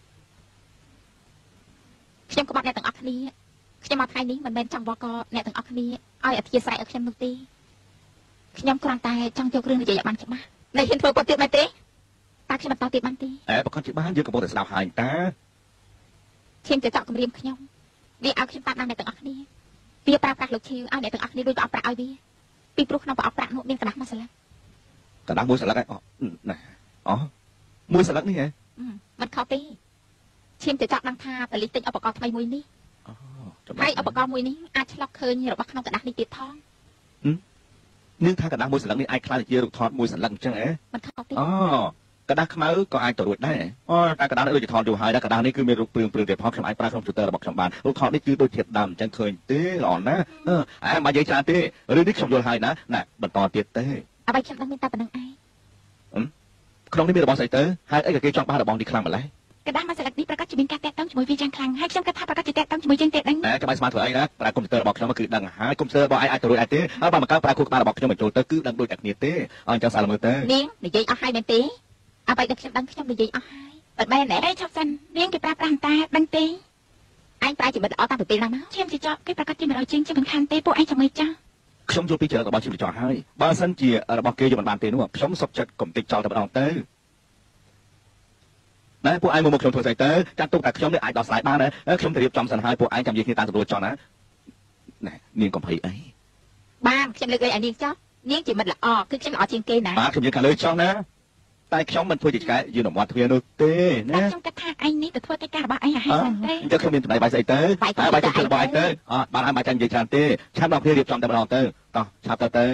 ខ្ញុំក្បត់អ្នកទាំងអស់គ្នាខ្ញុំមកថ្ងៃនេះមិនមែនចង់បកកអ្នកទាំងអស់គ្នាឲ្យអធិស្ឋានឲ្យខ្ញុំនោះទេខ្ញុំគ្រាន់តែចង់យករឿងនិយាយឲ្យបានច្បាស់នៅហ៊ានធ្វើប៉ុតទៀតមែនទេតើខ្ញុំបន្តទៀតបានទេអើប្រកាសជាបានយើងកំពុងតែស្ដាប់ហើយតាឈាមទៅចောက်គម្រាមខ្ញុំវាឲ្យខ្ញុំតាមដានអ្នកទាំងអស់គ្នាវាប្រើប្រាស់លោកឈីវឲ្យអ្នកទាំងអស់គ្នាដូចប្រអប់ប្រាក់ឲ្យវាពីព្រោះក្នុងប្រអប់ប្រាក់នោះមានកណ្ដាស់មួយស្លឹកកណ្ដាស់មួយស្លឹកឯអូណាអូមួយស្លឹកនេះហ៎មិនខុសទេឈាមទៅចောက်ដឹងថាបលិសទិញឧបករណ៍ថ្មីមួយនេះអូហើយឧបករណ៍មួយនេះអាចឆ្លុះឃើញរបស់ក្នុងកណ្ដាស់នេះទៀតផងនឹងថាកណ្ដាស់មួយស្លឹកនេះអាចខ្លាចជារូបថតមួយស្លឹកអញ្ចឹងហ៎មិនខុសទេអូកណ្ដាស់ខ្មៅក៏អាចទៅរួចដែរអូតែកណ្ដាស់នេះដូចជាថតយូរហើយដែរកណ្ដាស់នេះគឺមានរូបព្រឿងព្រឿងទៀតផងខ្ញុំអាចប្រើក្នុងកុំព្យូទ័ររបស់ខ្ញុំបានរូបថតនេះគឺដូចធាតុដើមអញ្ចឹងឃើញទេល្អណាស់អើមកនិយាយច្រើនទេរឿងនេះខ្ញុំយល់ហើយណាណាបន្តទៀតទេអ្វីខ្ញុំដឹងមានតែប៉ុណ្្នឹងឯងក្នុងនេះមានរបស់ស្អីទៅហើយអីក៏គេចង់បានរបស់នេះខ្លាំងម្ល៉េះកណ្ដាស់មួយស្លឹកនេះប្រកាសជាមានការតាក់ទងជាមួយវាយ៉ាងខ្លាំងហើយខ្ញុំគិតថាប្រកាសជាតាក់ទងជាមួយយើងទេដឹងតែចាំបាច់ស្មានធ្វើអីណាប្រើកុំព្យូទ័ររបស់ខ្ញុំគឺដឹងហើយកុំព្យូទ័ររបស់ឯងអាចទៅរួចឯទេហើយបើមកកើតប្រើខួរក្បាលរបស់ខ្ញុំបញ្ចូលទៅគឺដឹងដូចតែគ្នាទេអញ្ចឹងសាកមើលទៅនាងនិយាយអស់ហើយមែនទេអ្វីដែលខ្ញុំដឹងខ្ញុំនិយាយអស់ហើយមិនមែនណែអេឈប់សិននាងគេប្រើប្រាស់តាដឹងទេឯងប្រែជាមិត្តល្អតាំងពីពេលណាមកឈាមជាចប់គេប្រកាសជាមិនឲ្យជាងជាមិនខានទេពួកឯងចាំមើលចាស់ខ្ញុំយល់ពីចរិតរបស់ជីវិតចោលហើយបើសិនជារបស់គេយកមិនបានទេនោះខ្ញុំសុខចិត្តកុំតិចចោលតែម្ដងទៅណែពួកឯងមកមកខ្ញុំធ្វើស្អីទៅចាត់ទុកតែខ្ញុំនេះអាចដោះស្រាយបានណាខ្ញុំទៅរៀបចំសិនហើយពួកឯងចាំនិយាយគ្នាតាមទទួលចោលណាណែនាងកំភៃអីបានខ្ញុំលើកឲ្យនាងចោះនាងជាមិត្តល្អគឺខ្ញុំល្អជាងគេណាបាទខ្ញុំនិយាយខាងលើចោលណាតែខ្ញុំមិនធ្វើជាឆ្កែយឺនអមត់ទ្វារនោះទេណាខ្ញុំគិតថាឯងនេះទៅធ្វើកិច្ចការរបស់ឯងឲ្យហើយមែនទេអញ្ចឹងខ្ញុំមានតម្លៃបាយស្អីទៅហើយបាយខ្ញុំរបស់ឯងទៅអត់បានឲ្យបាយចាញ់និយាយច្រើនទេឆាប់ដល់គ្នារៀបចំតែម្ដងទៅតោះឆាប់ទៅទៅ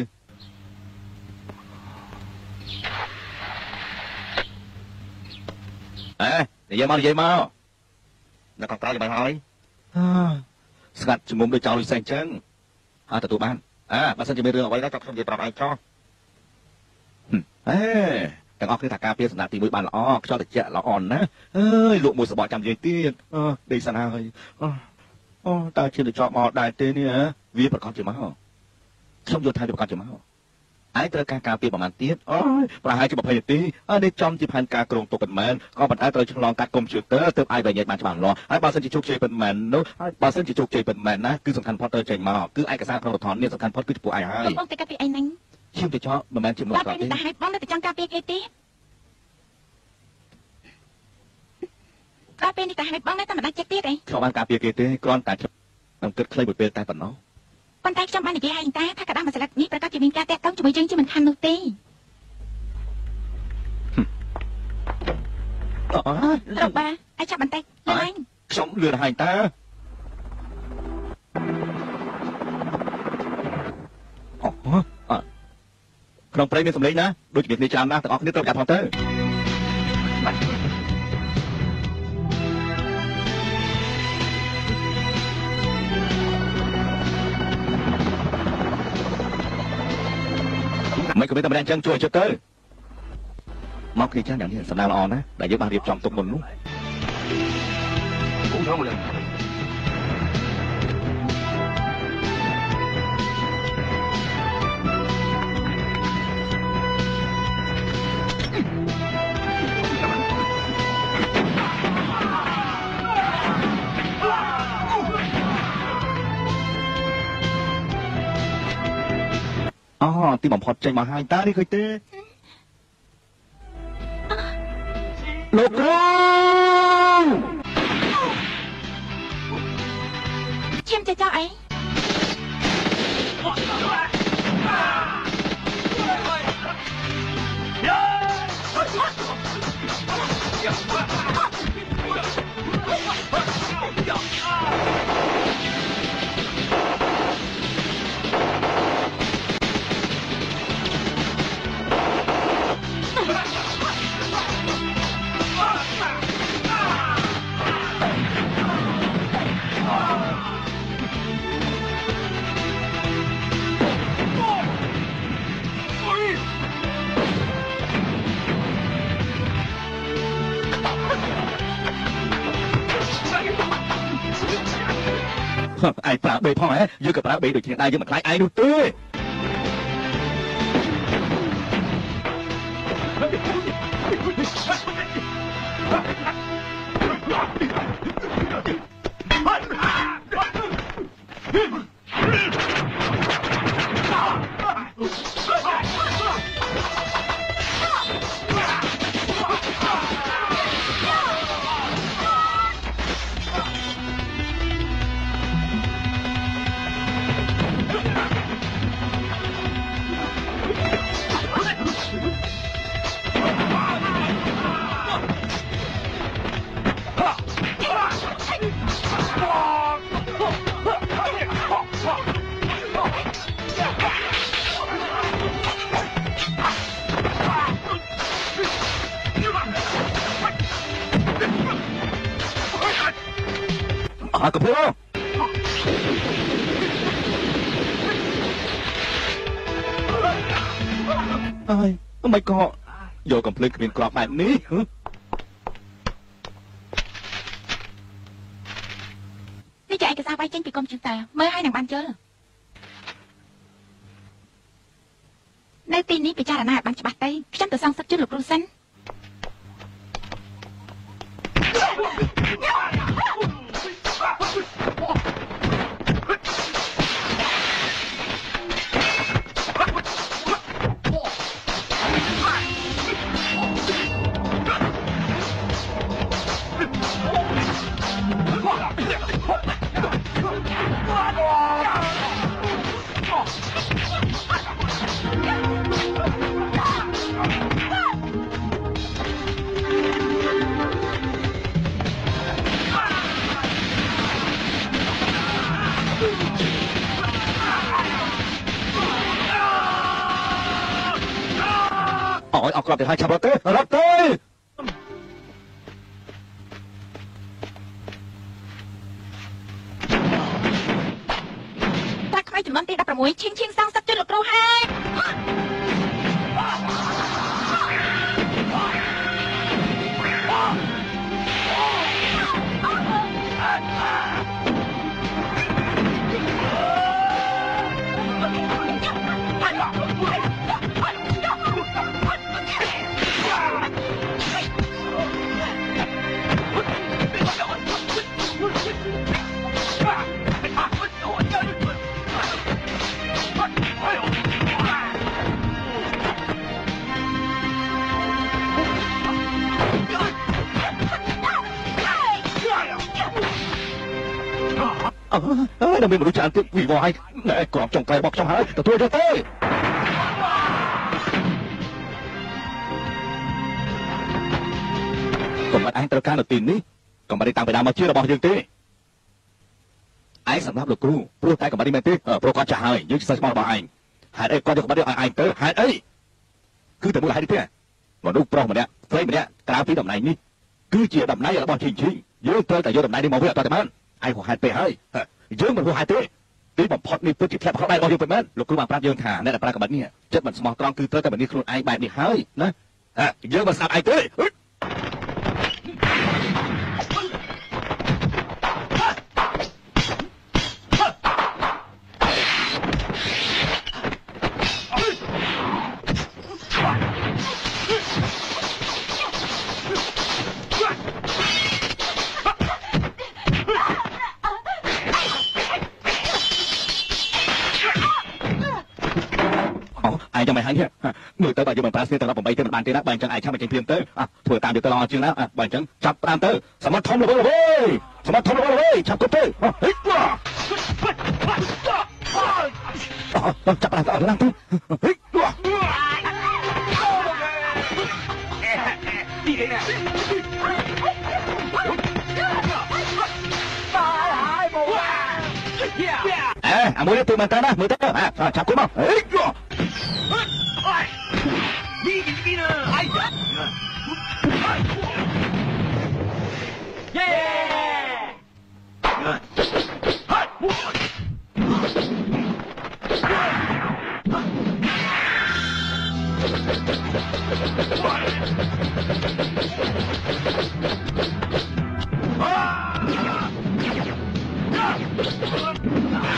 អេនិយាយមកនិយាយមកនៅខាងក្រៅយ៉ាងម៉េចហើយស្ងាត់ជំនុំដូចចោលដូចផ្សេងចឹងអើទទួលបានអើបើសិនជាមានរឿងអ្វីដែរក៏ខ្ញុំនិយាយប្រាប់ឯងចោះអេទាំងអស់គ្នាថាការពារសម្រាប់ទីមួយបានល្អខ្យល់ត្រជាក់ល្អណាស់អើយលក់មួយសបកចាំនិយាយទៀតអឺដេកសិនហើយអូតើជាទៅជាប់មកដែរទេនេះហ៎វាប្រកាសជាមកខ្ញុំយល់ថាវាប្រកាសជាមកឯងត្រូវការការពារប្រមាណទៀតអូយប្រហែលជាยี่สิบនាទីអើនេះចំជាផែនការក្រុងទុកប៉ុន្មានក៏ប៉ុន្តែត្រូវឆ្លងកាត់កុំព្យូទ័រទើបអាចបញ្ញាបានច្បាស់លាស់ហើយបើសិនជាជោគជ័យប៉ុន្មាននោះហើយបើសិនជាជោគជ័យប៉ុន្មានណាគឺសំខាន់ផុតទៅចេញមកគឺឯកសារក្នុងរដ្ឋធននេះសំខាន់ផុតគឺចំពោះឯងហើយបងតែកាពីឯងហ្នឹងខ្ញុំទៅចោលមិនមែនជាមកដល់ក្រោពេលយទេនេះតែហេតុបងនៅតែចង់ការពារគេទេដល់ពេលនេះតែហេតុបងនៅតែមិនដាច់ចិត្តទៀតអីខ្ញុំបានការពារគេទេគ្រាន់តែខ្ញុំគិតខ្លីមួយពេលតែប៉ុណ្ណោះប៉ុន្តែខ្ញុំបាននិយាយឲ្យតាថាកណ្ដាស់មួយស្លឹកនេះប្រកាសជាមានការតាក់ទងជាមួយយើងជាមិនខាននោះទេអូលោកបាឲ្យចាប់បន្តិចលឿនឡើងខ្ញុំលឿនហើយតាអូក្នុងព្រៃមានសម្លេងណាដូចជាគ្នាច្រើនណាស់ទាំងអស់គ្នាត្រូវកាត់ផងទៅមិនក៏មានតែម្នាក់អញ្ចឹងជួយជិតទៅមកគ្នាច្រើនយ៉ាងនេះសំដៅល្អណាស់ដែលយើងបានរៀបចំទុកមុននោះ cũng không được Ồ, tí bỏng phọt chạy mà hai ta đi khơi tê Lột rong ឈាមជាចោលអី Ah! បេផងហ៎យើងក៏ប្រើបេដូចគ្នាដែរយើងមិនខ្លាចឯងនោះទេអើកំភ្លើងអើយមិនក៏យកកំភ្លើងគ្មានគ្រាប់បែបនេះនេះជាឯកសារវាយចេញពីកុំព្យូទ័រមើលឲ្យនឹងបានយល់នៅទីនេះពិចារណាឲ្យបានច្បាស់ទៅខ្ញុំទៅសងសឹកជូនលោកគ្រូសិនអត់គ្រាប់ទៅហើយឆាប់រត់ទៅរត់ទៅតាខ្វៃចំនួនទីដប់ប្រាំមួយឈៀងឈៀងសងសឹកជូនលោកគ្រូហើយអើដល់មានមនុស្សច្រើនទៀតវិវហើយណែគ្រាប់ចុងក្រោយរបស់ខ្ញុំហើយទទួលយកទៅកុំបាត់ឯងត្រូវការនៅទីនេះកុំបាត់តាំងពីដើមមកជារបស់យើងទេឯងសម្រាប់លោកគ្រូព្រោះតែកុំបាត់នេះមែនទេព្រោះគាត់ចាស់ហើយយើងសិស្សរបស់របស់ឯងហេតុអីគាត់យកកុំបាត់ឲ្យឯងទៅហេតុអីគឺតែមួយហេតុនេះទេមនុស្សប្រុសម្នាក់ស្រីម្នាក់ក្រៅពីតំណែងនេះគឺជាតំណែងរបស់ជីងជីងយើងត្រូវតែយកតំណែងនេះមកវិញអត់តែបានឯងហោះហេតុពេកហើយយើងមិនហោះហេតុទេទីបំផុតនេះពិតជាធ្លាក់ផលដៃរបស់យើងពេកមែនលោកគ្រូបានប្រាប់យើងថាអ្នកដែលប្រើកបិតនេះចិត្តមិនស្មោះត្រង់គឺត្រូវតែបនីខ្លួនឯងបែបនេះហើយណាយើងមិនស្ដាប់ឯងទេឯងចាំមិនហើយមើលទៅបើយើងមិនប្រើស្នេហ៍ទាំងរាប់8ទៅមិនបានទេណាបើអញ្ចឹងឯងឆាប់មកចេញព្រាមទៅធ្វើតាមយើងទៅល្អជាងណាបើអញ្ចឹងចាប់តាមទៅសមត្ថធំល្វើល្វើសមត្ថធំល្វើល្វើចាប់គប់ទៅហេចាប់តាមទៅអត់ឡើងទៅហេទីនេះណាអេអាមួយនេះទៅមែនតើណាមើលទៅចាប់គប់មកហេ你你呢？哎呀！耶！啊！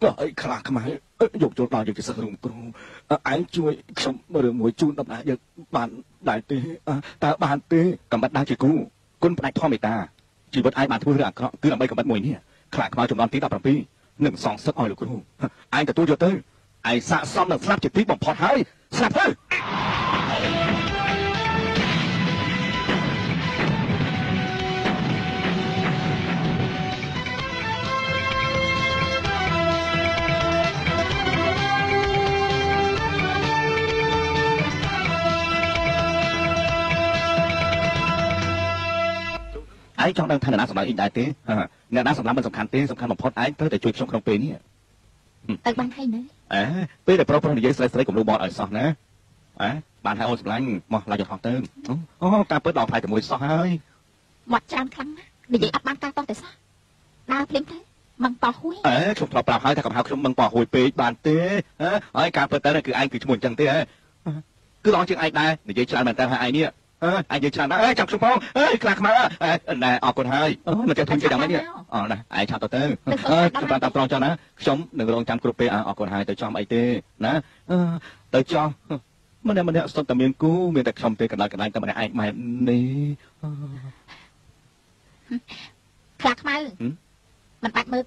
អីខ្លះខ្មែរយកចូលដល់យើងជាសិស្សរួមគ្រូឯងជួយខ្ញុំរឿងមួយជូនដំណើរយើងបានដែរទេតើបានទេកំបិតដែរជាគ្រូគុណផ្នែកធម្មមេតាជីវិតឯងបានធ្វើរឿងអាក្រក់គឺដើម្បីកំបិតមួយនេះខ្លះខ្មែរចំនួនទីដប់ប្រាំពីរនឹងសងសឹកឲ្យលោកគ្រូឯងទទួលយកទៅឯងសាកសមនឹងស្លាប់ជាទីបំផុតហើយស្លាប់ទៅឯងចង់ដឹងថាអ្នកណាសម្រាប់អ៊ីងដែរទេអ្នកណាសម្រាប់មិនសំខាន់ទេសំខាន់បំផុតឯងត្រូវតែជួយខ្ញុំក្នុងពេលនេះទៅបានហើយណាអេពេលដែលប្រុសប្រុសនិយាយស្រីស្រីកុំលូបតឲ្យសោះណាអេបានហើយអូនសម្លាញ់មកឡាយយកថោះទៅអូការពិតដល់ផ្លែតែមួយសោះហើយមាត់ច្រើនខ្លាំងណាស់និយាយអត់បានការតោះតែសោះដើរភ្លាមទៅមឹងប៉ោះហួយអេខ្ញុំធ្លាប់ប្រាប់ហើយថាកុំហៅខ្ញុំមឹងប៉ោះហួយពេកបានទេហើយការពិតទៅគឺឯងគឺឈ្មោះអញ្ចឹងទេហ៎គឺឡងជាងឯងដែរនិយាយច្រើនមែនតើហើយឯងនេះអើយច្រើនអើយចាំខ្ញុំផងអើយខ្លះខ្មែរណែអរគុណហើយមិនចេះធ្វើជាយ៉ាងម៉េចនេះអរណាឯងឆាប់ទៅទៅអើយខ្ញុំបានតាមត្រង់ចោះណាខ្ញុំនឹងរងចាំគ្រប់ពេលអរគុណហើយទៅចំអីទេណាទៅចោះម្នាក់ម្នាក់សុទ្ធតែមានគូមានតែខ្ញុំទេកណ្ដាលកណ្ដាលតែម្នាក់ឯងម៉ែនេះខ្លះខ្មែរមិនបាច់មើល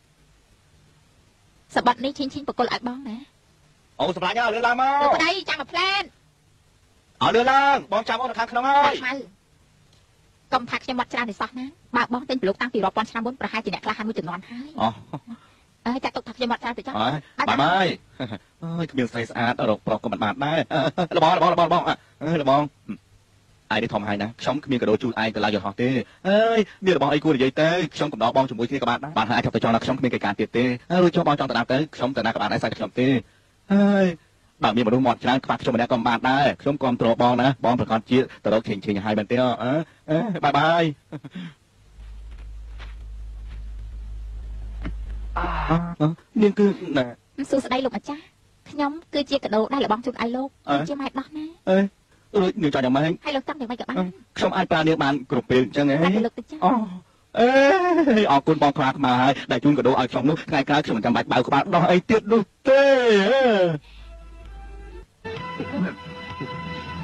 ទេសបាត់នេះឈិញឈិញបកុលឲ្យបងណាអូសម្រាប់យកលឿនឡើងមកប្តីចាំមកផ្លែនអត់លឿនឡើងបងចាំអូននៅខាងក្នុងហើយកុំថាខ្ញុំមាត់ច្រើនទេសោះណាបើបងទិញប្លុកតាំងពីរាប់ពាន់ឆ្នាំមុនប្រហែលជាអ្នកក្លាហានមួយចំនួនហើយអូអើយចាក់ទុកថាខ្ញុំមាត់ច្រើនទៅចុះបាយបាយអើយគ្មានស្រីស្អាតរកប្រុសក៏មិនបានដែរលបងលបងលបងលបងលបងឯងនេះធំហើយណាខ្ញុំគ្មានកាដូជូនឯងទៅឡើងយន្តហោះទេអើយមានរបស់អីគួរនិយាយទៅខ្ញុំកំដរបងជាមួយគ្នាក៏បានដែរបានហើយអាចទៅចង់ដល់ខ្ញុំគ្មានកិច្ចការទៀតទេរួចចុះបងចង់ទៅដល់ទៅខ្ញុំទៅណាក៏បានដែរសាច់ខ្ញុំទេហើយបើមានមនុស្សមកច្រើនខ្វះខ្ញុំម្នាក់ក៏មិនបានដែរខ្ញុំគ្រប់គ្រងបងណាបងប្រកាសជាទៅរកឈិញឈិញឲ្យមែនទេអើបាយបាយនាងគឺណាសួស្ដីលោកម្ចាស់ខ្ញុំគឺជាកាដូដែលរបស់ជូនឯលោកជាម៉ែដោះណាអេរួចនាងចង់យ៉ាងម៉េចហើយលោកចង់យ៉ាងម៉េចក៏បានខ្ញុំអាចប្រើនាងបានគ្រប់ពេលអញ្ចឹងហ៎អូអេអរគុណបងខ្លាខ្មែរហើយដែលជូនកាដូឲ្យខ្ញុំនោះថ្ងៃក្រោយខ្ញុំមិនចាំបាច់បើក្បាលដោះអីទៀតនោះទេ